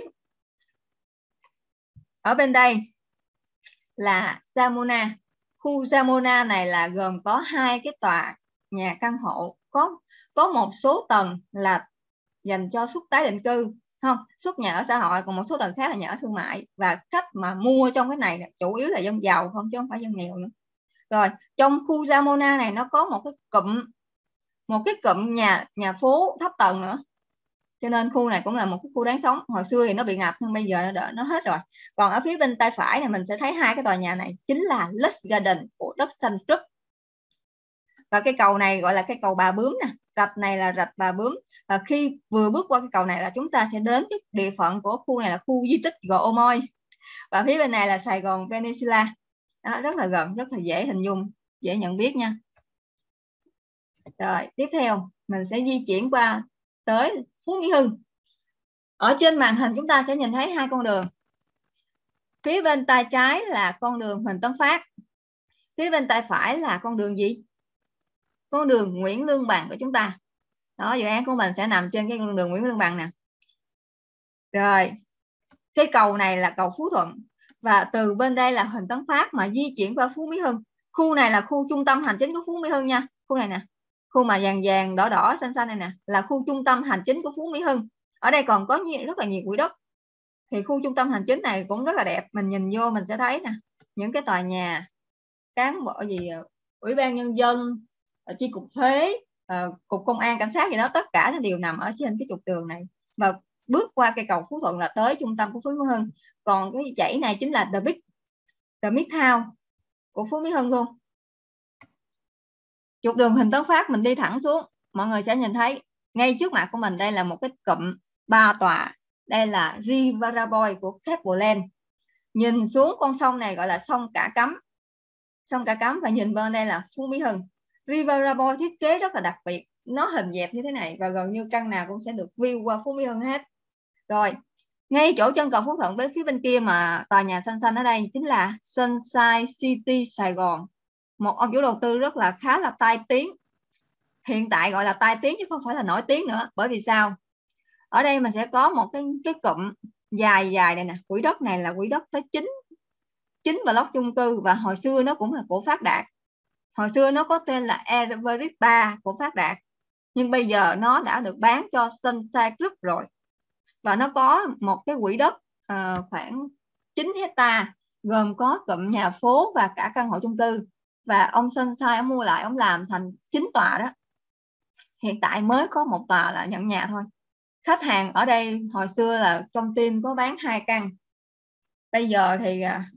Ở bên đây là Samona. Khu Samona này là gồm có hai cái tòa nhà căn hộ, có có một số tầng là dành cho suất tái định cư, không suất nhà ở xã hội, còn một số tầng khác là nhà ở thương mại. Và khách mà mua trong cái này chủ yếu là dân giàu không, chứ không phải dân nghèo nữa. Rồi trong khu Samona này nó có một cái cụm một cái cụm nhà nhà phố thấp tầng nữa, cho nên khu này cũng là một cái khu đáng sống. Hồi xưa thì nó bị ngập nhưng bây giờ nó đỡ, nó hết rồi. Còn ở phía bên tay phải này mình sẽ thấy hai cái tòa nhà này chính là Lux Garden của đất xanh Group. Và cái cầu này gọi là cái cầu Bà Bướm nè, rạch này là rạch Bà Bướm. Và khi vừa bước qua cái cầu này là chúng ta sẽ đến cái địa phận của khu này là khu di tích Gò Ô Môi, và phía bên này là Sài Gòn Peninsula. Đó, rất là gần, rất là dễ hình dung, dễ nhận biết nha. Rồi tiếp theo mình sẽ di chuyển qua tới Phú Mỹ Hưng. Ở trên màn hình chúng ta sẽ nhìn thấy hai con đường. Phía bên tay trái là con đường Huỳnh Tấn Phát, phía bên tay phải là con đường gì? Con đường Nguyễn Lương Bằng của chúng ta. Đó, dự án của mình sẽ nằm trên cái con đường Nguyễn Lương Bằng nè. Rồi cái cầu này là cầu Phú Thuận, và từ bên đây là Huỳnh Tấn Phát mà di chuyển qua Phú Mỹ Hưng. Khu này là khu trung tâm hành chính của Phú Mỹ Hưng nha. Khu này nè, khu mà vàng vàng đỏ đỏ xanh xanh này nè là khu trung tâm hành chính của Phú Mỹ Hưng. Ở đây còn có nhiều, rất là nhiều quỹ đất. Thì khu trung tâm hành chính này cũng rất là đẹp. Mình nhìn vô mình sẽ thấy nè, những cái tòa nhà, cán bộ gì, ủy ban nhân dân, chi cục thuế, cục công an, cảnh sát gì đó, tất cả nó đều nằm ở trên cái trục đường này. Và bước qua cây cầu Phú Thuận là tới trung tâm của Phú Mỹ Hưng. Còn cái dãy này chính là The Big The Midtown của Phú Mỹ Hưng luôn. Trục đường Huỳnh Tấn Phát mình đi thẳng xuống, mọi người sẽ nhìn thấy ngay trước mặt của mình đây là một cái cụm ba tòa. Đây là Rivera Boy của Capitol. Nhìn xuống con sông này gọi là sông Cả Cắm, sông Cả Cắm, và nhìn bên đây là Phú Mỹ Hưng. Rivera Boy thiết kế rất là đặc biệt, nó hình dẹp như thế này và gần như căn nào cũng sẽ được view qua Phú Mỹ Hưng hết. Rồi ngay chỗ chân cầu Phú Thuận với phía bên kia mà tòa nhà xanh xanh ở đây chính là Sunshine City Sài Gòn, một ông chủ đầu tư rất là khá là tai tiếng. Hiện tại gọi là tai tiếng chứ không phải là nổi tiếng nữa. Bởi vì sao? Ở đây mình sẽ có một cái cái cụm dài dài này nè, quỹ đất này là quỹ đất tới chín chín block chung cư, và hồi xưa nó cũng là của Phát Đạt. Hồi xưa nó có tên là Everest ba của Phát Đạt, nhưng bây giờ nó đã được bán cho Sunshine Group rồi. Và nó có một cái quỹ đất uh, khoảng chín hecta, gồm có cụm nhà phố và cả căn hộ chung cư. Và ông Sunshine ông mua lại, ông làm thành chín tòa đó. Hiện tại mới có một tòa là nhận nhà thôi. Khách hàng ở đây hồi xưa là trong team có bán hai căn, bây giờ thì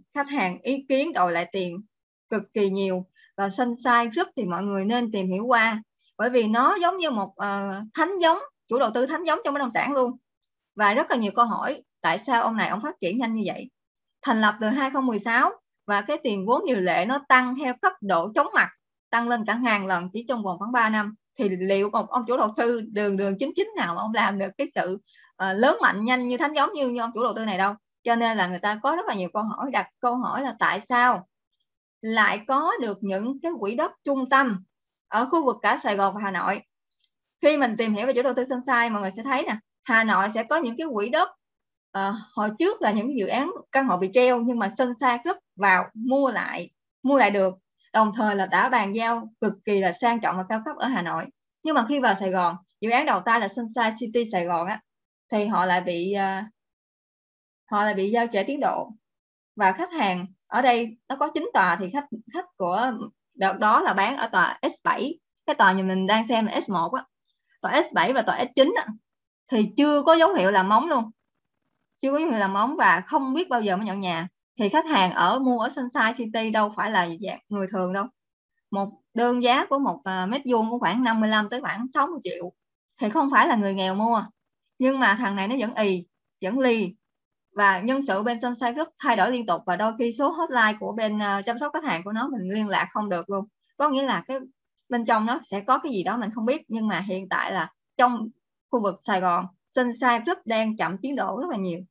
khách hàng ý kiến đòi lại tiền cực kỳ nhiều. Và Sunshine Group thì mọi người nên tìm hiểu qua, bởi vì nó giống như một uh, thánh giống, chủ đầu tư thánh giống trong bất động sản luôn. Và rất là nhiều câu hỏi tại sao ông này ông phát triển nhanh như vậy. Thành lập từ hai không một sáu và cái tiền vốn điều lệ nó tăng theo cấp độ chóng mặt, tăng lên cả ngàn lần chỉ trong vòng khoảng ba năm. Thì liệu một ông chủ đầu tư đường đường chính chính nào mà ông làm được cái sự uh, lớn mạnh nhanh như thánh giống như, như ông chủ đầu tư này đâu. Cho nên là người ta có rất là nhiều câu hỏi, đặt câu hỏi là tại sao lại có được những cái quỹ đất trung tâm ở khu vực cả Sài Gòn và Hà Nội. Khi mình tìm hiểu về chủ đầu tư Sunshine, mọi người sẽ thấy nè, Hà Nội sẽ có những cái quỹ đất à, hồi trước là những dự án căn hộ bị treo, nhưng mà Sunshine Group vào mua lại mua lại được, đồng thời là đã bàn giao cực kỳ là sang trọng và cao cấp ở Hà Nội. Nhưng mà khi vào Sài Gòn, dự án đầu tay là Sunshine City Sài Gòn á, thì họ lại bị uh, họ lại bị giao trễ tiến độ. Và khách hàng ở đây nó có chín tòa, thì khách khách của đợt đó là bán ở tòa S bảy, cái tòa như mình đang xem là S một á, tòa S bảy và tòa S chín á, thì chưa có dấu hiệu làm móng luôn, chưa có dấu hiệu làm móng và không biết bao giờ mới nhận nhà. Thì khách hàng ở mua ở Sunshine City đâu phải là dạng người thường đâu. Một đơn giá của một mét vuông của khoảng năm mươi lăm tới khoảng sáu mươi triệu, thì không phải là người nghèo mua. Nhưng mà thằng này nó vẫn ì, vẫn lì, và nhân sự bên Sunshine Group thay đổi liên tục, và đôi khi số hotline của bên uh, chăm sóc khách hàng của nó mình liên lạc không được luôn. Có nghĩa là cái bên trong nó sẽ có cái gì đó mình không biết. Nhưng mà hiện tại là trong khu vực Sài Gòn, Sunshine Group đang chậm tiến độ rất là nhiều.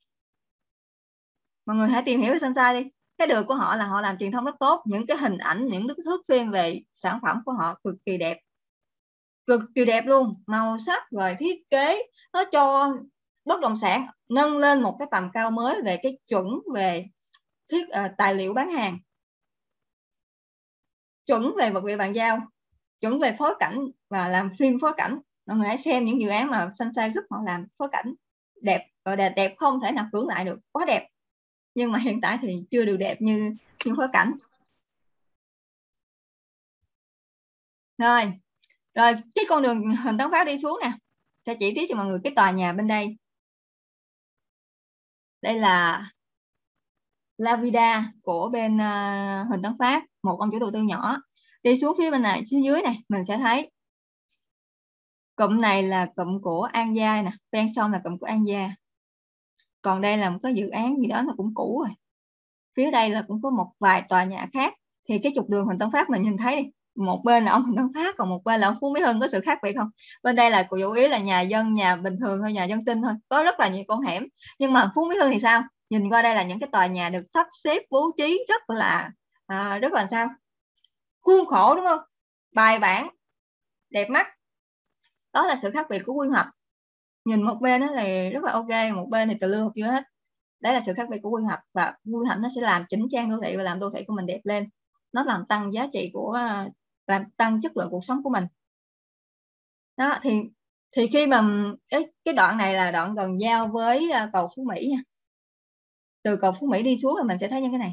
Mọi người hãy tìm hiểu về Sunshine đi. Cái được của họ là họ làm truyền thông rất tốt, những cái hình ảnh, những cái thước phim về sản phẩm của họ cực kỳ đẹp, cực kỳ đẹp luôn, màu sắc rồi thiết kế nó cho bất động sản nâng lên một cái tầm cao mới về cái chuẩn về thiết uh, tài liệu bán hàng, chuẩn về vật liệu bàn giao, chuẩn về phối cảnh và làm phim phối cảnh. Mọi người hãy xem những dự án mà Sunshine Group họ làm phối cảnh đẹp, và đẹp, đẹp không thể nào cưỡng lại được, quá đẹp. Nhưng mà hiện tại thì chưa được đẹp như như phối cảnh. Rồi, rồi cái con đường hình tán phát đi xuống nè, sẽ chỉ tiếp cho mọi người cái tòa nhà bên đây. Đây là La Vida của bên uh, Huỳnh Tấn Phát, một ông chủ đầu tư nhỏ. Đi xuống phía bên này, phía dưới này mình sẽ thấy cụm này là cụm của An Gia nè, ven sông là cụm của An Gia. Còn đây là một cái dự án gì đó nó cũng cũ rồi. Phía đây là cũng có một vài tòa nhà khác. Thì cái trục đường Huỳnh Tấn Phát mình nhìn thấy, một bên là ông Huỳnh Tấn Phát, còn một bên là ông Phú Mỹ Hưng, có sự khác biệt không? Bên đây là chủ yếu là nhà dân, nhà bình thường thôi, nhà dân sinh thôi, có rất là nhiều con hẻm. Nhưng mà Phú Mỹ Hưng thì sao? Nhìn qua đây là những cái tòa nhà được sắp xếp bố trí rất là à, rất là sao? Khuôn khổ, đúng không? Bài bản, đẹp mắt. Đó là sự khác biệt của quy hoạch. Nhìn một bên đó thì rất là ok, một bên thì từ lương chưa hết. Đấy là sự khác biệt của quy hoạch, và quy hoạch nó sẽ làm chỉnh trang đô thị và làm đô thị của mình đẹp lên. Nó làm tăng giá trị của, làm tăng chất lượng cuộc sống của mình. Đó thì thì khi mà cái cái đoạn này là đoạn gần giao với cầu Phú Mỹ nha. Từ cầu Phú Mỹ đi xuống là mình sẽ thấy những cái này.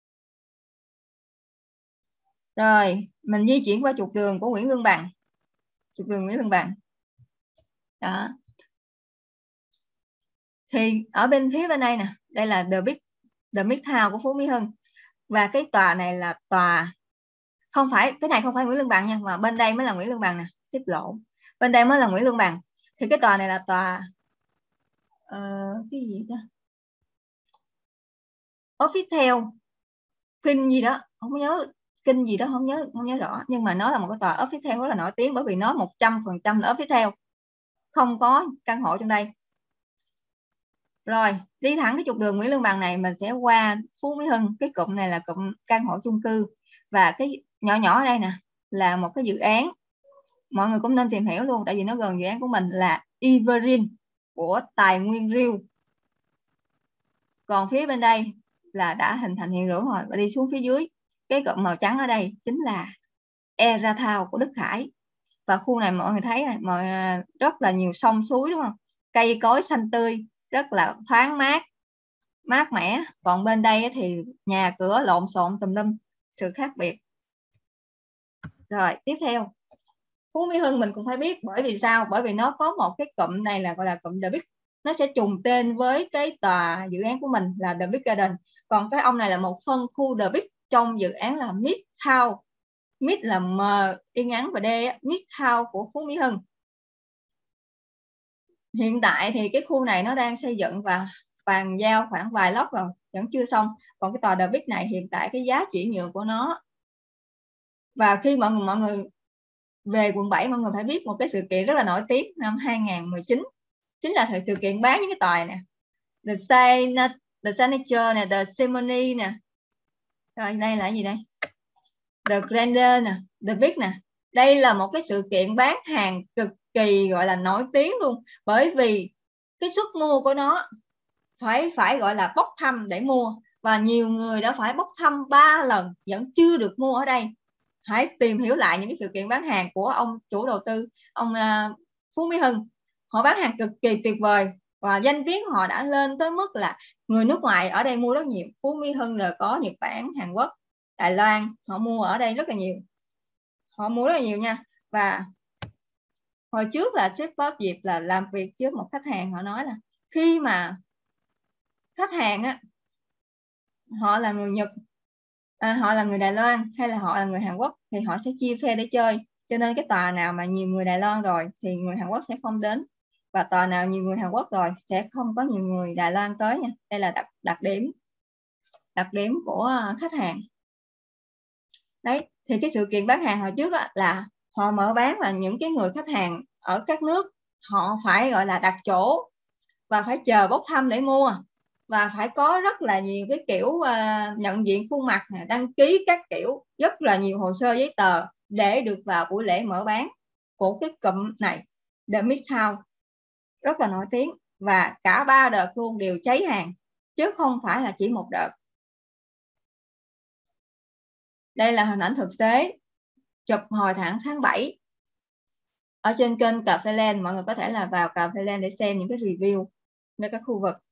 Rồi mình di chuyển qua trục đường của Nguyễn Lương Bằng. Trục đường Nguyễn Lương Bằng. Đó. Thì ở bên phía bên đây nè, đây là The Big The Midtown của Phú Mỹ Hưng. Và cái tòa này là tòa, không phải, cái này không phải Nguyễn Lương Bằng nha, mà bên đây mới là Nguyễn Lương Bằng nè, xếp lộn. Bên đây mới là Nguyễn Lương Bằng. Thì cái tòa này là tòa uh, cái gì đó, Offitel kinh gì đó, không nhớ, kinh gì đó không nhớ không nhớ rõ, nhưng mà nó là một cái tòa Offitel rất là nổi tiếng, bởi vì nó một trăm phần trăm là Offitel, không có căn hộ trong đây. Rồi đi thẳng cái trục đường Nguyễn Lương Bằng này, mình sẽ qua Phú Mỹ Hưng. Cái cụm này là cụm căn hộ chung cư, và cái nhỏ nhỏ ở đây nè là một cái dự án mọi người cũng nên tìm hiểu luôn, tại vì nó gần dự án của mình là Evergreen của Tài Nguyên Riêu. Còn phía bên đây là đã hình thành hiện hữu rồi. Và đi xuống phía dưới, cái cụm màu trắng ở đây chính là Era Town của Đức Khải. Và khu này mọi người thấy này, mọi rất là nhiều sông suối, đúng không? Cây cối xanh tươi, rất là thoáng mát, mát mẻ. Còn bên đây thì nhà cửa lộn xộn tùm lum, sự khác biệt. Rồi tiếp theo Phú Mỹ Hưng mình cũng phải biết, bởi vì sao? Bởi vì nó có một cái cụm này là gọi là cụm The Big, nó sẽ trùng tên với cái tòa dự án của mình là The Big Garden. Còn cái ông này là một phân khu The Big trong dự án là Midtown. Mid là M y ngắn và D, Midtown của Phú Mỹ Hưng. Hiện tại thì cái khu này nó đang xây dựng và bàn giao khoảng vài lốc rồi, vẫn chưa xong. Còn cái tòa The Big này hiện tại cái giá chuyển nhượng của nó, và khi mọi người mọi người về quận bảy, mọi người phải biết một cái sự kiện rất là nổi tiếng năm hai nghìn không trăm mười chín, chính là sự kiện bán những cái tòa nè, The Signature, The Signature nè, The Ceremony nè, rồi đây là cái gì đây, The Grandeur nè, The Big nè. Đây là một cái sự kiện bán hàng cực kỳ gọi là nổi tiếng luôn, bởi vì cái sức mua của nó phải phải gọi là bốc thăm để mua, và nhiều người đã phải bốc thăm ba lần vẫn chưa được mua ở đây. Hãy tìm hiểu lại những cái sự kiện bán hàng của ông chủ đầu tư, ông uh, Phú Mỹ Hưng. Họ bán hàng cực kỳ tuyệt vời và danh tiếng họ đã lên tới mức là người nước ngoài ở đây mua rất nhiều. Phú Mỹ Hưng là có Nhật Bản, Hàn Quốc, Đài Loan, họ mua ở đây rất là nhiều, họ mua rất là nhiều nha. Và hồi trước là sếp có dịp là làm việc với một khách hàng, họ nói là khi mà khách hàng á, họ là người Nhật, à, họ là người Đài Loan hay là họ là người Hàn Quốc thì họ sẽ chia phe để chơi, cho nên cái tòa nào mà nhiều người Đài Loan rồi thì người Hàn Quốc sẽ không đến, và tòa nào nhiều người Hàn Quốc rồi sẽ không có nhiều người Đài Loan tới nha. Đây là đặc, đặc điểm đặc điểm của khách hàng đấy. Thì cái sự kiện bán hàng hồi trước á, là họ mở bán là những cái người khách hàng ở các nước họ phải gọi là đặt chỗ và phải chờ bốc thăm để mua, và phải có rất là nhiều cái kiểu uh, nhận diện khuôn mặt, đăng ký các kiểu, rất là nhiều hồ sơ giấy tờ để được vào buổi lễ mở bán của cái cụm này, The Midtown, rất là nổi tiếng. Và cả ba đợt luôn đều cháy hàng chứ không phải là chỉ một đợt. Đây là hình ảnh thực tế chụp hồi tháng tháng bảy ở trên kênh Cà Phê Land. Mọi người có thể là vào Cà Phê Land để xem những cái review nơi các khu vực.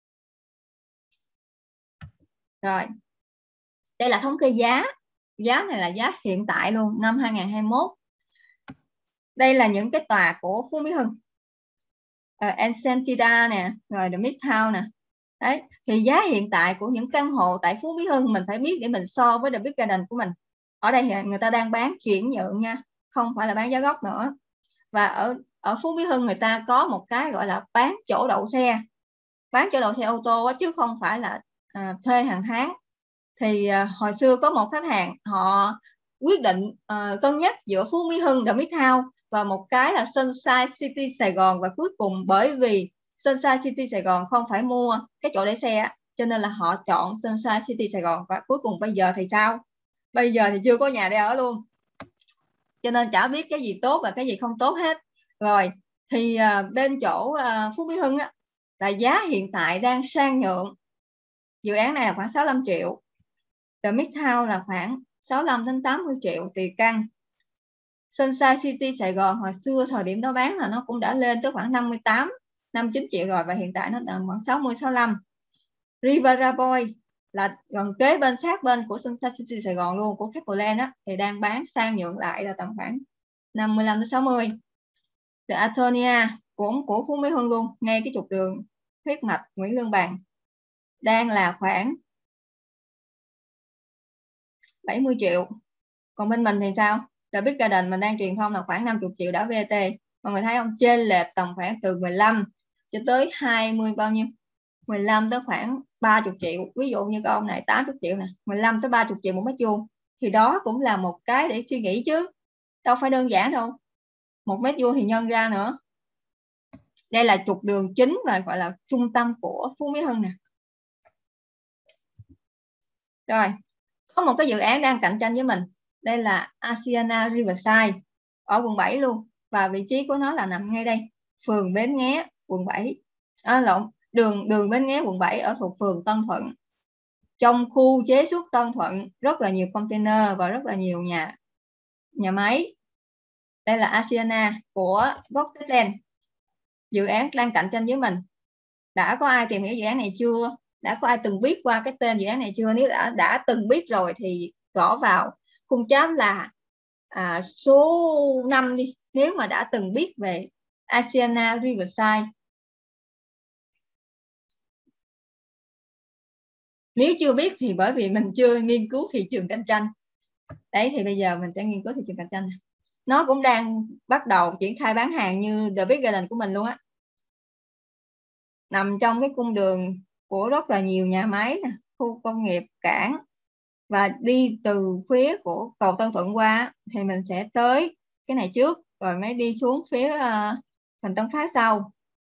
Rồi, đây là thống kê giá. Giá này là giá hiện tại luôn, năm hai nghìn không trăm hai mươi mốt. Đây là những cái tòa của Phú Mỹ Hưng, uh, Encentida nè, rồi The Midtown nè. Đấy, thì giá hiện tại của những căn hộ tại Phú Mỹ Hưng mình phải biết để mình so với The Big Garden của mình. Ở đây thì người ta đang bán chuyển nhượng nha, không phải là bán giá gốc nữa. Và ở ở Phú Mỹ Hưng người ta có một cái gọi là bán chỗ đậu xe, bán chỗ đậu xe ô tô chứ không phải là à, thuê hàng tháng. Thì à, hồi xưa có một khách hàng họ quyết định à, cân nhắc giữa Phú Mỹ Hưng, The Midtown và một cái là Sunshine City Sài Gòn, và cuối cùng bởi vì Sunshine City Sài Gòn không phải mua cái chỗ để xe cho nên là họ chọn Sunshine City Sài Gòn. Và cuối cùng bây giờ thì sao? Bây giờ thì chưa có nhà để ở luôn, cho nên chả biết cái gì tốt và cái gì không tốt hết. Rồi thì uh, bên chỗ uh, Phú Mỹ Hưng á, là giá hiện tại đang sang nhượng dự án này là khoảng sáu mươi lăm triệu, The Midtown là khoảng sáu mươi lăm đến tám mươi triệu tùy căn. Sunshine City Sài Gòn hồi xưa thời điểm đó bán là nó cũng đã lên tới khoảng năm mươi tám, năm mươi chín triệu rồi, và hiện tại nó đang khoảng sáu mươi, sáu mươi lăm. Rivera Boy là gần kế bên, sát bên của Sunshine City Sài Gòn luôn, của Capitol á, thì đang bán sang nhượng lại là tầm khoảng năm mươi lăm đến sáu mươi. The Antonia cũng của Phú Mỹ Hưng luôn, ngay cái trục đường huyết mạch Nguyễn Lương Bằng, đang là khoảng bảy mươi triệu. Còn bên mình thì sao? The Big Garden mình đang truyền thông là khoảng năm mươi triệu đã vê tê. Mọi người thấy không? Chênh lệch tầm khoảng từ mười lăm cho tới hai mươi bao nhiêu? mười lăm tới khoảng ba mươi triệu. Ví dụ như con này tám mươi triệu nè, mười lăm tới ba mươi triệu một mét vuông. Thì đó cũng là một cái để suy nghĩ chứ. Đâu phải đơn giản đâu. Một mét vuông thì nhân ra nữa. Đây là trục đường chính và gọi là trung tâm của Phú Mỹ Hưng nè. Rồi, có một cái dự án đang cạnh tranh với mình. Đây là Asiana Riverside ở quận bảy luôn, và vị trí của nó là nằm ngay đây, phường Bến Nghé, quận bảy. À, lộn, đường đường Bến Nghé quận bảy ở thuộc phường Tân Thuận. Trong khu chế xuất Tân Thuận rất là nhiều container và rất là nhiều nhà nhà máy. Đây là Asiana của Rockland. Dự án đang cạnh tranh với mình. Đã có ai tìm hiểu dự án này chưa? Đã có ai từng biết qua cái tên dự án này chưa? Nếu đã đã từng biết rồi thì gõ vào khung chat là à, số năm đi, nếu mà đã từng biết về Asiana Riverside. Nếu chưa biết thì bởi vì mình chưa nghiên cứu thị trường cạnh tranh. Đấy, thì bây giờ mình sẽ nghiên cứu thị trường cạnh tranh. Nó cũng đang bắt đầu triển khai bán hàng như The Big Garden của mình luôn á, nằm trong cái cung đường của rất là nhiều nhà máy, khu công nghiệp, cảng, và đi từ phía của cầu Tân Thuận qua thì mình sẽ tới cái này trước rồi mới đi xuống phía uh, Huỳnh Tấn Phát sau.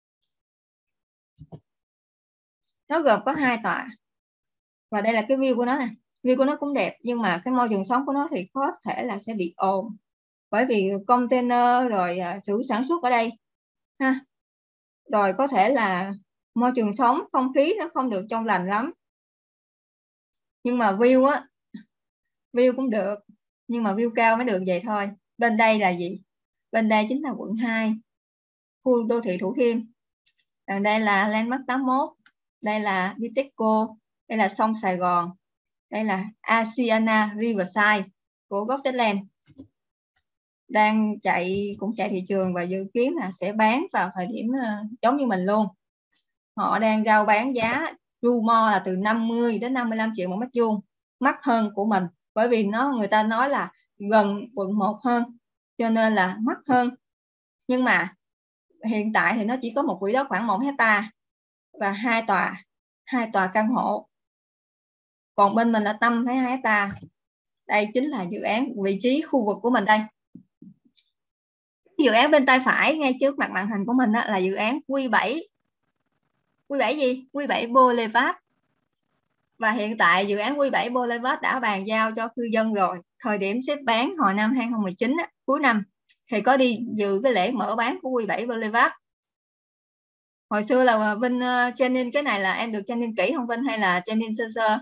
Nó gồm có hai tòa, và đây là cái view của nó nè. View của nó cũng đẹp, nhưng mà cái môi trường sống của nó thì có thể là sẽ bị ồn, bởi vì container rồi uh, sự sản xuất ở đây ha, rồi có thể là môi trường sống, không khí nó không được trong lành lắm. Nhưng mà view á, view cũng được, nhưng mà view cao mới được vậy thôi. Bên đây là gì? Bên đây chính là quận hai, khu đô thị Thủ Thiêm. Còn đây là Landmark tám mốt, đây là Bitexco, đây là sông Sài Gòn, đây là Asiana Riverside của Gotland. Đang chạy, cũng chạy thị trường và dự kiến là sẽ bán vào thời điểm uh, giống như mình luôn. Họ đang rao bán giá rumor là từ năm mươi đến năm mươi lăm triệu một mét vuông, mắc hơn của mình, bởi vì nó người ta nói là gần quận một hơn, cho nên là mắc hơn. Nhưng mà hiện tại thì nó chỉ có một quỹ đất khoảng một hecta và hai tòa, hai tòa căn hộ. Còn bên mình là năm phẩy hai hecta. Đây chính là dự án, vị trí khu vực của mình đây. Dự án bên tay phải ngay trước mặt màn hình của mình đó, là dự án Q bảy. Q bảy gì? Q bảy Boulevard. Và hiện tại dự án Q bảy Boulevard đã bàn giao cho cư dân rồi. Thời điểm xếp bán hồi năm hai không một chín, cuối năm, thì có đi dự cái lễ mở bán của Q bảy Boulevard. Hồi xưa là Vinh uh, training cái này là em được training kỹ không Vinh, hay là training sơ sơ?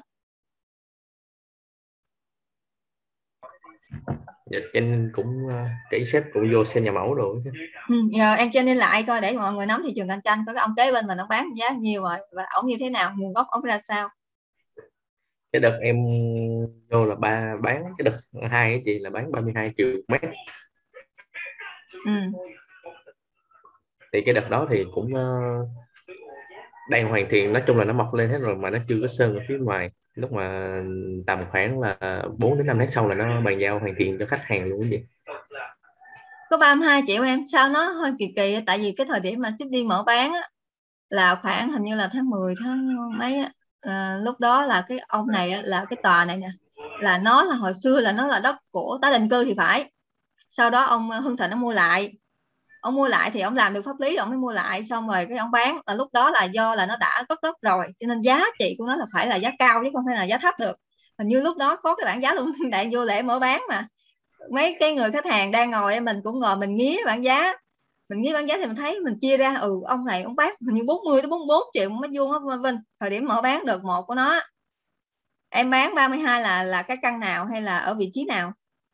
Dạ, training cũng uh, kỹ, sếp cũng vô xem nhà mẫu rồi chứ. Ừ, giờ em training lại coi để mọi người nắm thị trường cạnh tranh. Có cái ông kế bên mình ông bán giá nhiều rồi, và ổng như thế nào, nguồn gốc ổng ra sao? Cái đợt em vô là ba bán cái đợt hai ấy chị, là bán ba mươi hai triệu mét. Ừ. Thì cái đợt đó thì cũng uh, đang hoàn thiện, nói chung là nó mọc lên hết rồi mà nó chưa có sơn ở phía ngoài. Lúc mà tầm khoảng là bốn đến năm tháng sau là nó bàn giao hoàn thiện cho khách hàng luôn vậy. Có ba mươi hai triệu em, sao nó hơi kỳ kỳ? Tại vì cái thời điểm mà ship đi mở bán á, là khoảng hình như là tháng mười tháng mấy á, à, lúc đó là cái ông này á, là cái tòa này nè, là nó là hồi xưa là nó là đất của tái định cư thì phải. Sau đó ông Hưng Thịnh ông mua lại, ông mua lại thì ông làm được pháp lý rồi ông mới mua lại, xong rồi cái ông bán. Là lúc đó là do là nó đã cất đất rồi, cho nên giá trị của nó là phải là giá cao chứ không phải là giá thấp được. Hình như lúc đó có cái bảng giá luôn đại vô lễ mở bán mà mấy cái người khách hàng đang ngồi, mình cũng ngồi mình nghía bảng giá, mình nghĩ bán giá thì mình thấy mình chia ra, ừ ông này ông bán hình như bốn mươi tới bốn mươi bốn triệu một mét vuông á Vinh, thời điểm mở bán đợt một của nó. Em bán ba mươi hai là là cái căn nào hay là ở vị trí nào?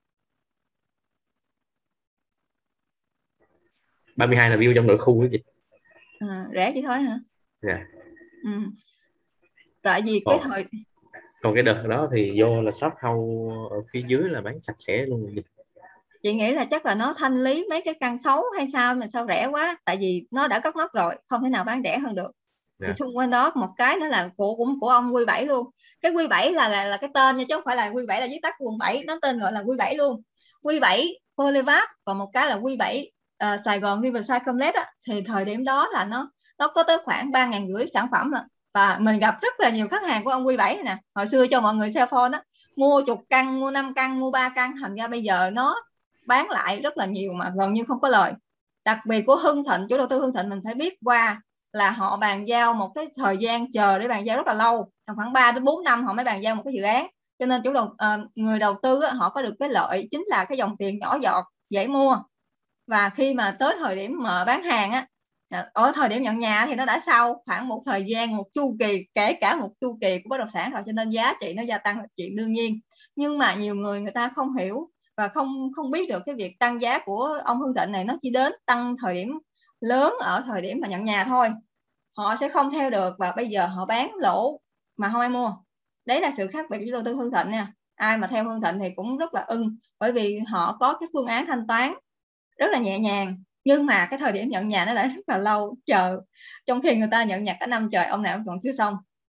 ba mươi hai là view trong nội khu cái gì? À, rẻ chỉ thôi hả? Dạ. Ừ. Tại vì Còn, cái thời còn cái đợt đó thì vô là shop house ở phía dưới là bán sạch sẽ luôn. chị nghĩ là chắc là nó thanh lý mấy cái căn xấu hay sao mà sao rẻ quá, tại vì nó đã cất nóc rồi, không thể nào bán rẻ hơn được. Thì Yeah. xung quanh đó một cái nữa là của cũng của ông Q bảy luôn. Cái Q bảy là là, là cái tên nha, chứ không phải là Q bảy là viết tắt quận bảy, nó tên gọi là Q bảy luôn. Q bảy Boulevard, còn một cái là Q bảy uh, Sài Gòn Riverside Complex á, thì thời điểm đó là nó nó có tới khoảng ba ngàn rưỡi sản phẩm rồi. Và mình gặp rất là nhiều khách hàng của ông Q bảy này nè, hồi xưa cho mọi người cell phone á, mua chục căn, mua năm căn, mua ba căn, thành ra bây giờ nó bán lại rất là nhiều mà gần như không có lời. Đặc biệt của Hưng Thịnh, chủ đầu tư Hưng Thịnh mình phải biết qua là họ bàn giao một cái thời gian chờ để bàn giao rất là lâu, khoảng ba đến bốn năm họ mới bàn giao một cái dự án. Cho nên chủ đầu uh, người đầu tư á, họ có được cái lợi chính là cái dòng tiền nhỏ giọt dễ mua. Và khi mà tới thời điểm mà bán hàng á, ở thời điểm nhận nhà thì nó đã sau khoảng một thời gian, một chu kỳ, kể cả một chu kỳ của bất động sản rồi, cho nên giá trị nó gia tăng là chuyện đương nhiên. Nhưng mà nhiều người người ta không hiểu và không không biết được cái việc tăng giá của ông Hưng Thịnh này nó chỉ đến tăng thời điểm lớn ở thời điểm mà nhận nhà thôi, họ sẽ không theo được và bây giờ họ bán lỗ mà không ai mua. Đấy là sự khác biệt với đầu tư Hưng Thịnh nha. Ai mà theo Hưng Thịnh thì cũng rất là ưng, bởi vì họ có cái phương án thanh toán rất là nhẹ nhàng, nhưng mà cái thời điểm nhận nhà nó đã rất là lâu chờ, trong khi người ta nhận nhà cả năm trời ông nào còn chưa xong.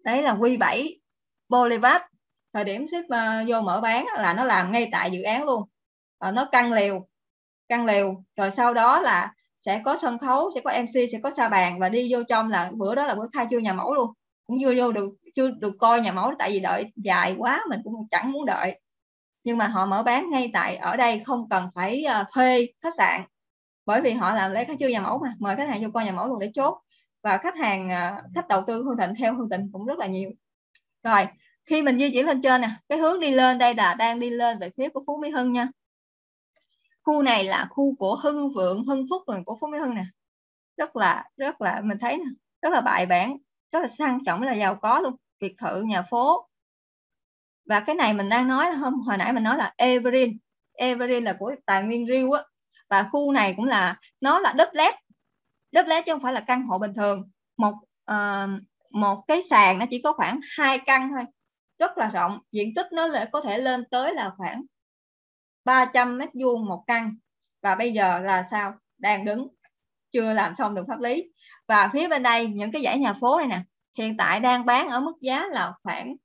Đấy là Q bảy Boulevard. Thời điểm ship uh, vô mở bán là nó làm ngay tại dự án luôn. À, nó căng lều căng lều rồi sau đó là sẽ có sân khấu, sẽ có em xê, sẽ có sa bàn, và đi vô trong là bữa đó là bữa khai trương nhà mẫu luôn. Cũng chưa vô được, chưa được coi nhà mẫu tại vì đợi dài quá mình cũng chẳng muốn đợi. Nhưng mà họ mở bán ngay tại ở đây, không cần phải uh, thuê khách sạn, bởi vì họ làm lễ khai trương nhà mẫu mà, mời khách hàng vô coi nhà mẫu luôn để chốt. Và khách hàng uh, khách đầu tư Hương Thịnh theo Hương Thịnh cũng rất là nhiều. Rồi khi mình di chuyển lên trên nè, cái hướng đi lên đây là đang đi lên về phía của Phú Mỹ Hưng nha. Khu này là khu của Hưng Vượng, Hưng Phúc rồi của Phú Mỹ Hưng nè. Rất là rất là mình thấy nè, rất là bài bản, rất là sang trọng, rất là giàu có luôn, biệt thự, nhà phố. Và cái này mình đang nói là hôm hồi nãy mình nói là Evergreen. Evergreen là của Tài Nguyên Riêu á. Và khu này cũng là nó là duplex. Duplex chứ không phải là căn hộ bình thường. Một uh, một cái sàn nó chỉ có khoảng hai căn thôi. Rất là rộng, diện tích nó là có thể lên tới là khoảng ba trăm mét vuông một căn. Và bây giờ là sao? Đang đứng, chưa làm xong được pháp lý. Và phía bên đây những cái dãy nhà phố này nè, hiện tại đang bán ở mức giá là khoảng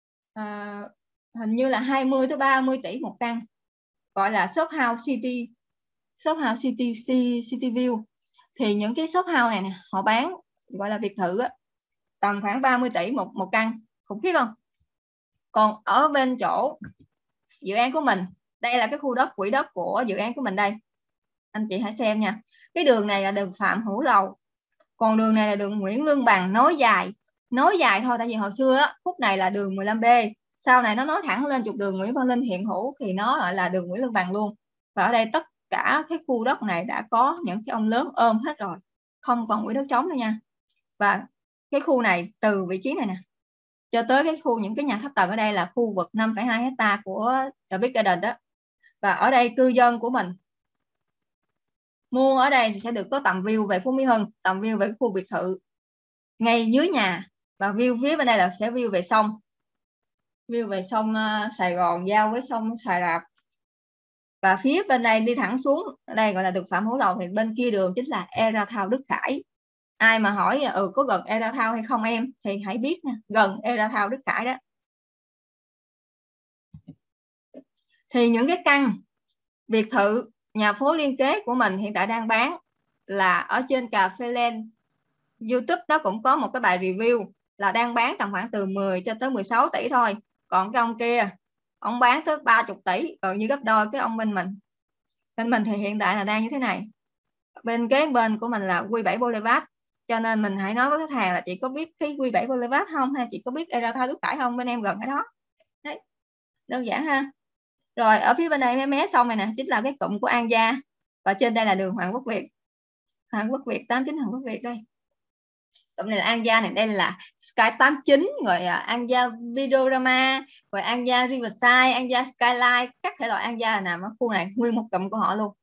uh, hình như là hai mươi tới ba mươi tỷ một căn, gọi là shop house city, shop house city city view. Thì những cái shop house này nè, họ bán gọi là biệt thự á, tầm khoảng ba mươi tỷ một một căn, khủng khiếp không? Còn ở bên chỗ dự án của mình, đây là cái khu đất quỹ đất của dự án của mình đây, anh chị hãy xem nha. Cái đường này là đường Phạm Hữu Lầu, còn đường này là đường Nguyễn Lương Bằng, nối dài nối dài thôi, tại vì hồi xưa á, khúc này là đường mười lăm B, sau này nó nói thẳng lên trục đường Nguyễn Văn Linh hiện hữu thì nó lại là đường Nguyễn Lương Bằng luôn. Và ở đây tất cả cái khu đất này đã có những cái ông lớn ôm hết rồi, không còn quỹ đất trống nữa nha. Và cái khu này từ vị trí này nè cho tới cái khu những cái nhà thấp tầng ở đây là khu vực năm phẩy hai hecta của The Big Garden đó. Và ở đây cư dân của mình mua ở đây thì sẽ được có tầm view về Phú Mỹ Hưng, tầm view về khu biệt thự ngay dưới nhà, và view phía bên đây là sẽ view về sông, view về sông uh, Sài Gòn giao với sông Sài Rạp. Và phía bên đây đi thẳng xuống, ở đây gọi là đường Phạm Hữu Lầu, thì bên kia đường chính là Era Town Đức Khải. Ai mà hỏi ừ có gần Era Town hay không em, thì hãy biết nha, gần Era Town Đức Khải đó. Thì những cái căn biệt thự nhà phố liên kế của mình hiện tại đang bán là ở trên Cà Phê Land YouTube, nó cũng có một cái bài review là đang bán tầm khoảng từ mười cho tới mười sáu tỷ thôi. Còn cái ông kia ông bán tới ba mươi tỷ, gần như gấp đôi cái ông bên mình. Bên mình thì hiện tại là đang như thế này. Bên kế bên của mình là Q bảy Boulevard, cho nên mình hãy nói với khách hàng là chị có biết cái Q bảy Boulevard không, hay chị có biết Era Town Đức Khải không, bên em gần ở đó. Đấy, đơn giản ha. Rồi ở phía bên đây em mé xong này nè chính là cái cụm của An Gia, và trên đây là đường Hoàng Quốc Việt, Hoàng Quốc Việt tám mươi chín Hoàng Quốc Việt đây. Cụm này là An Gia này, đây là Sky tám mươi chín, rồi An Gia Videorama, rồi An Gia Riverside, An Gia Skyline, các thể loại An Gia là nằm ở khu này, nguyên một cụm của họ luôn.